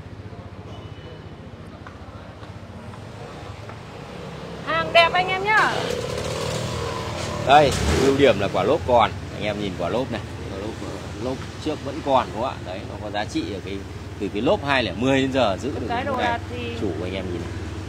Hàng đẹp anh em nhá. Đây, ưu điểm là quả lốp còn. Anh em nhìn quả lốp này, quả lốp, lốp trước vẫn còn đúng không ạ? Đấy, nó có giá trị ở cái từ cái lốp hai không một không đến giờ giữ được cái đồ này. thì... Chủ của anh em nhìn này.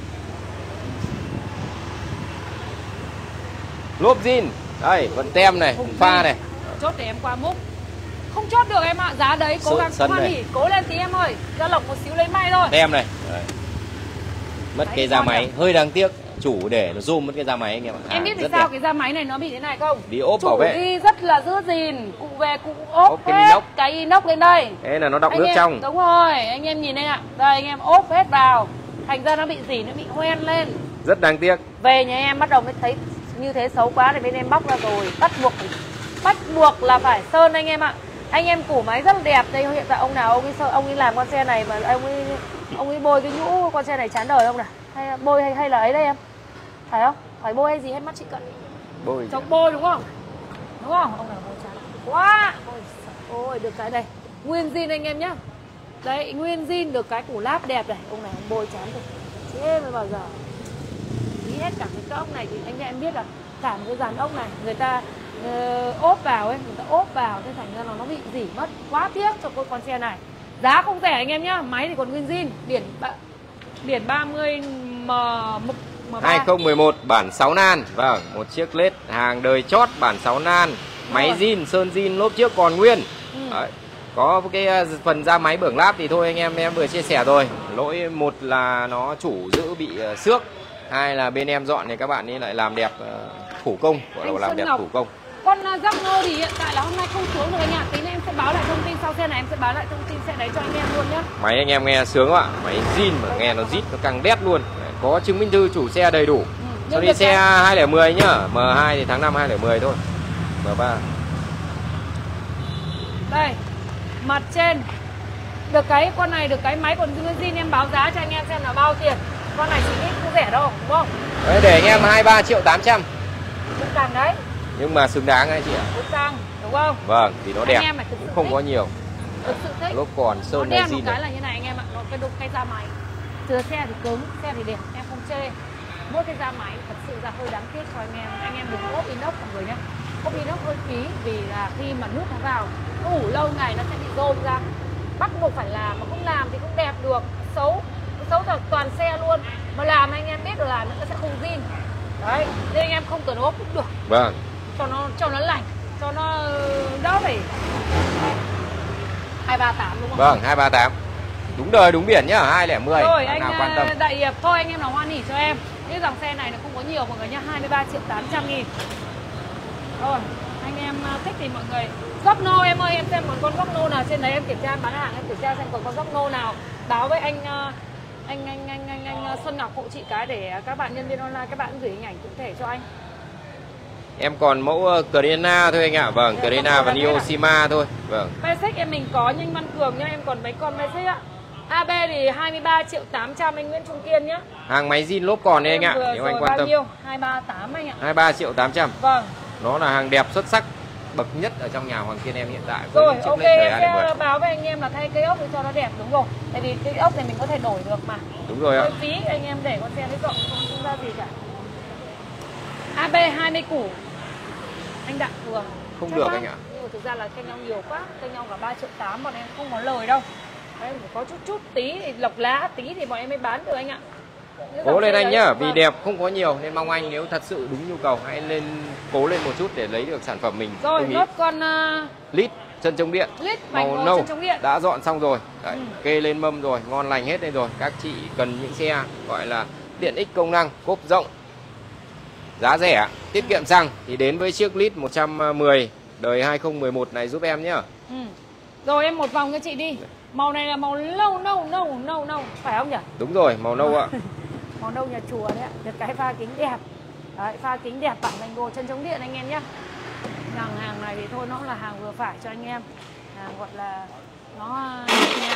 Lốp zin. Đây, vẫn tem này, Hùng pha zin. này. Chốt để em qua múc. Không chốt được em ạ, à. Giá đấy cố gắng khoan nghỉ, cố lên tí em ơi. Ra lộc một xíu lấy may thôi. Tem này. Đấy. Mất đấy, cái da máy, được. Hơi đáng tiếc. Chủ để nó zoom mất cái da máy anh em ạ. Em biết vì sao đẹp. Cái da máy này nó bị thế này không? Đi ốp chủ bảo vệ. đi rất là giữ gìn, cụ về cụ ốp, ốp hết cái inox. cái inox lên đây. Thế là nó đọng anh nước em, trong. Đúng rồi, anh em nhìn đây ạ. Đây anh em ốp hết vào. Thành ra nó bị gì, nó bị hoen lên. Rất đáng tiếc. Về nhà em bắt đầu mới thấy như thế xấu quá thì bên em bóc ra rồi. Bắt buộc bắt buộc là phải sơn anh em ạ. Anh em củ máy rất là đẹp. Đây hiện tại ông nào ông ấy ông ấy làm con xe này mà ông ấy ông ấy bôi cái nhũ con xe này chán đời không nào? Hay bôi hay hay là ấy đây em? Phải không? Phải bôi hay gì hết mắt chị Cận? Bôi. Chống bôi đúng không? Đúng không? Ông nào bôi chán quá. Ôi, ôi được cái đây. Nguyên zin anh em nhá. Đấy, nguyên zin được cái củ láp đẹp này. Ông này ông bôi chán rồi. Thế mới bao giờ. Nghĩ hết cả cái ốc này thì anh em biết là cả một cái dàn ốc này người ta uh, ốp vào ấy, người ta ốp vào thế thành ra là nó bị rỉ mất. Quá tiếc cho con xe này. Giá không rẻ anh em nhá. Máy thì còn nguyên zin. Biển biển ba mươi M hai không một một bản sáu nan. Vâng, một chiếc led hàng đời chót bản sáu nan. Máy zin, sơn zin, lốp trước còn nguyên. Ừ. Đấy. Có cái phần da máy bưởng láp thì thôi anh em em vừa chia sẻ rồi. Lỗi một là nó chủ giữ bị xước, hai là bên em dọn thì các bạn ấy lại làm đẹp thủ công, gọi là làm đẹp thủ công. Con Giorno thì hiện tại là hôm nay không xuống được anh ạ. Tí nữa em sẽ báo lại thông tin sau xe này, em sẽ báo lại thông tin xe đấy cho anh em luôn nhé. Máy anh em nghe sướng ạ, máy zin mà nghe nó rít nó căng đét luôn. Có chứng minh thư chủ xe đầy đủ. Ừ, cho đi xe hai không một không nhá. M hai thì tháng năm hai không một không thôi. M ba. Đây. Mặt trên được cái con này được cái máy còn zin em báo giá cho anh em xem là bao tiền. Con này chỉ ít không rẻ đâu, đúng không? Đấy, để anh em hai mươi ba triệu tám trăm. Cũng càng đấy. Nhưng mà xứng đáng đấy chị ạ. Cũng càng, đúng không? Vâng, vì nó đẹp. Anh em này cũng không thích. Có nhiều. Thực sự thích. Lốp còn sơn này zin. Một cái là như này anh em ạ, nó cái đục cái da máy. Từ xe thì cứng, xe thì đẹp, em không chê. Mỗi cái da máy thật sự là hơi đáng tiếc cho anh em. Anh em đừng ốp inox mọi người nhé. Ốp inox hơi phí vì là khi mà nước nó vào nó ủ lâu ngày nó sẽ bị rôm ra. Bắt buộc phải làm, mà không làm thì không đẹp được. Xấu, nó xấu thật toàn xe luôn. Mà làm anh em biết được làm nó sẽ không zin. Đấy, nên anh em không cần ốp cũng được. Vâng. Cho nó cho nó lành, cho nó đỡ phải hai ba tám đúng không? Vâng, hai ba tám. Đúng đời đúng biển nhá, hai không một không. Rồi anh nào quan tâm. Đại Hiệp thôi anh em nào hoan hỉ cho em. Cái dòng xe này nó không có nhiều mọi người nhá, hai mươi ba triệu tám trăm nghìn. Rồi, anh em thích thì mọi người Giorno em ơi, em xem còn con Giorno nào trên đấy em kiểm tra em bán hàng, em kiểm tra xem còn con Giorno nào báo với anh anh anh anh anh, anh, anh Xuân Ngọc hộ chị cái để các bạn nhân viên online các bạn gửi hình ảnh cụ thể cho anh. Em còn mẫu Crena thôi anh ạ. Vâng, Crena và Neosima thôi. Vâng. Basic em mình có nhưng Văn Cường nhá, em còn mấy con Basic ạ. a bê thì hai mươi ba triệu tám trăm anh Nguyễn Trung Kiên nhá. Hàng máy zin lốp còn đấy anh ạ, nếu anh quan bao tâm. Nhiêu? hai ba tám anh ạ. hai mươi ba triệu tám trăm. Vâng. Nó là hàng đẹp xuất sắc bậc nhất ở trong nhà Hoàng Kiên em hiện tại. Rồi, ok em sẽ báo với anh em là thay cây ốc để cho nó đẹp đúng rồi. Tại vì cây ốc này mình có thể đổi được mà. Đúng rồi ạ. Phí anh em để con xe đấy rộng không, không ra gì cả. a bê hai mươi củ. Anh Đặng Cường. Không Chắc được lắm. anh ạ. Nhưng mà thực ra là kênh nhau nhiều quá, kênh nhau cả ba triệu tám bọn em không có lời đâu. Đấy, có chút chút tí thì lọc lá tí thì bọn em mới bán được anh ạ. Cố lên anh nhá, vì đẹp không có nhiều nên mong anh nếu thật sự đúng nhu cầu hãy lên cố lên một chút để lấy được sản phẩm mình. Rồi, nốt con uh... lít chân chống điện Lít màu Vành Go nâu chân chống điện. đã dọn xong rồi. Đấy, Ừ. kê lên mâm rồi, ngon lành hết đây rồi. Các chị cần những xe gọi là tiện ích công năng, cốp rộng, giá rẻ, tiết kiệm xăng thì đến với chiếc Lít một trăm mười đời hai không một một này giúp em nhé. Ừ. Rồi em một vòng cho chị đi. Màu này là màu nâu nâu nâu nâu nâu, phải không nhỉ? Đúng rồi, màu nâu ạ. Màu nâu nhà chùa đấy ạ. Được cái pha kính đẹp. Đấy, pha kính đẹp bản Vành Go chân chống điện anh em nhé. Hàng hàng này thì thôi nó là hàng vừa phải cho anh em. Hàng gọi là nó nhà.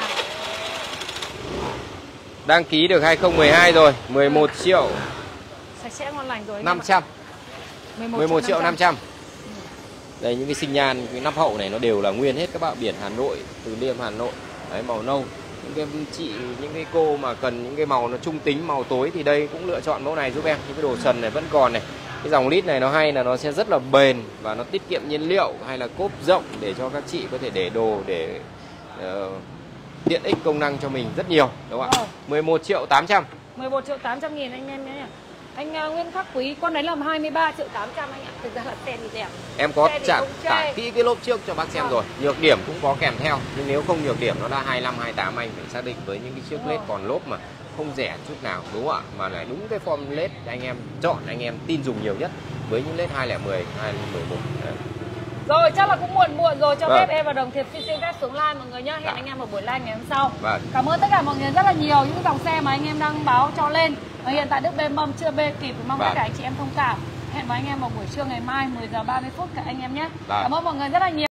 Đăng ký được hai không một hai rồi, mười một triệu Sạch sẽ ngon lành rồi anh em năm ạ. trăm. mười một triệu năm trăm. Đây những cái sinh nhan, cái nắp hậu này nó đều là nguyên hết các bạn, biển Hà Nội, Từ Liêm Hà Nội. Đấy, màu nâu. Những cái chị, những cái cô mà cần những cái màu nó trung tính, màu tối thì đây cũng lựa chọn mẫu này giúp em. Những cái đồ sần này vẫn còn này. Cái dòng Lít này nó hay là nó sẽ rất là bền và nó tiết kiệm nhiên liệu, hay là cốp rộng để cho các chị có thể để đồ, để uh, tiện ích công năng cho mình rất nhiều, đúng không ạ? Ờ. mười một triệu tám trăm. mười một triệu tám trăm nghìn anh em nhé. Anh uh, Nguyên Khắc Quý, con đấy là hai mươi ba triệu tám trăm anh ạ. Thực ra là xe thì đẹp. Em có Xe thì trả không chê. cả kỹ cái lốp trước cho bác xem Vâng. rồi. Nhược điểm cũng có kèm theo. Nhưng nếu không nhược điểm nó là hai mươi lăm, hai mươi tám, anh phải xác định với những cái chiếc Đúng led rồi. còn lốp mà không rẻ chút nào, đúng không ạ? Mà lại đúng cái form led anh em chọn, anh em tin dùng nhiều nhất với những led hai không một không, hai không một một. Đấy. Rồi chắc là cũng muộn muộn rồi, cho Vâng. phép em và Đồng Thiệp xin xin phép xuống live mọi người nhá. Hẹn Dạ. anh em ở buổi live ngày hôm sau. Vâng. Cảm ơn tất cả mọi người rất là nhiều, những dòng xe mà anh em đang báo cho lên. Và hiện tại Đức bê mâm chưa bê kịp, mong tất Vâng. cả anh chị em thông cảm. Hẹn với anh em vào buổi trưa ngày mai mười giờ ba mươi phút cả anh em nhé. Vâng. Cảm ơn mọi người rất là nhiều.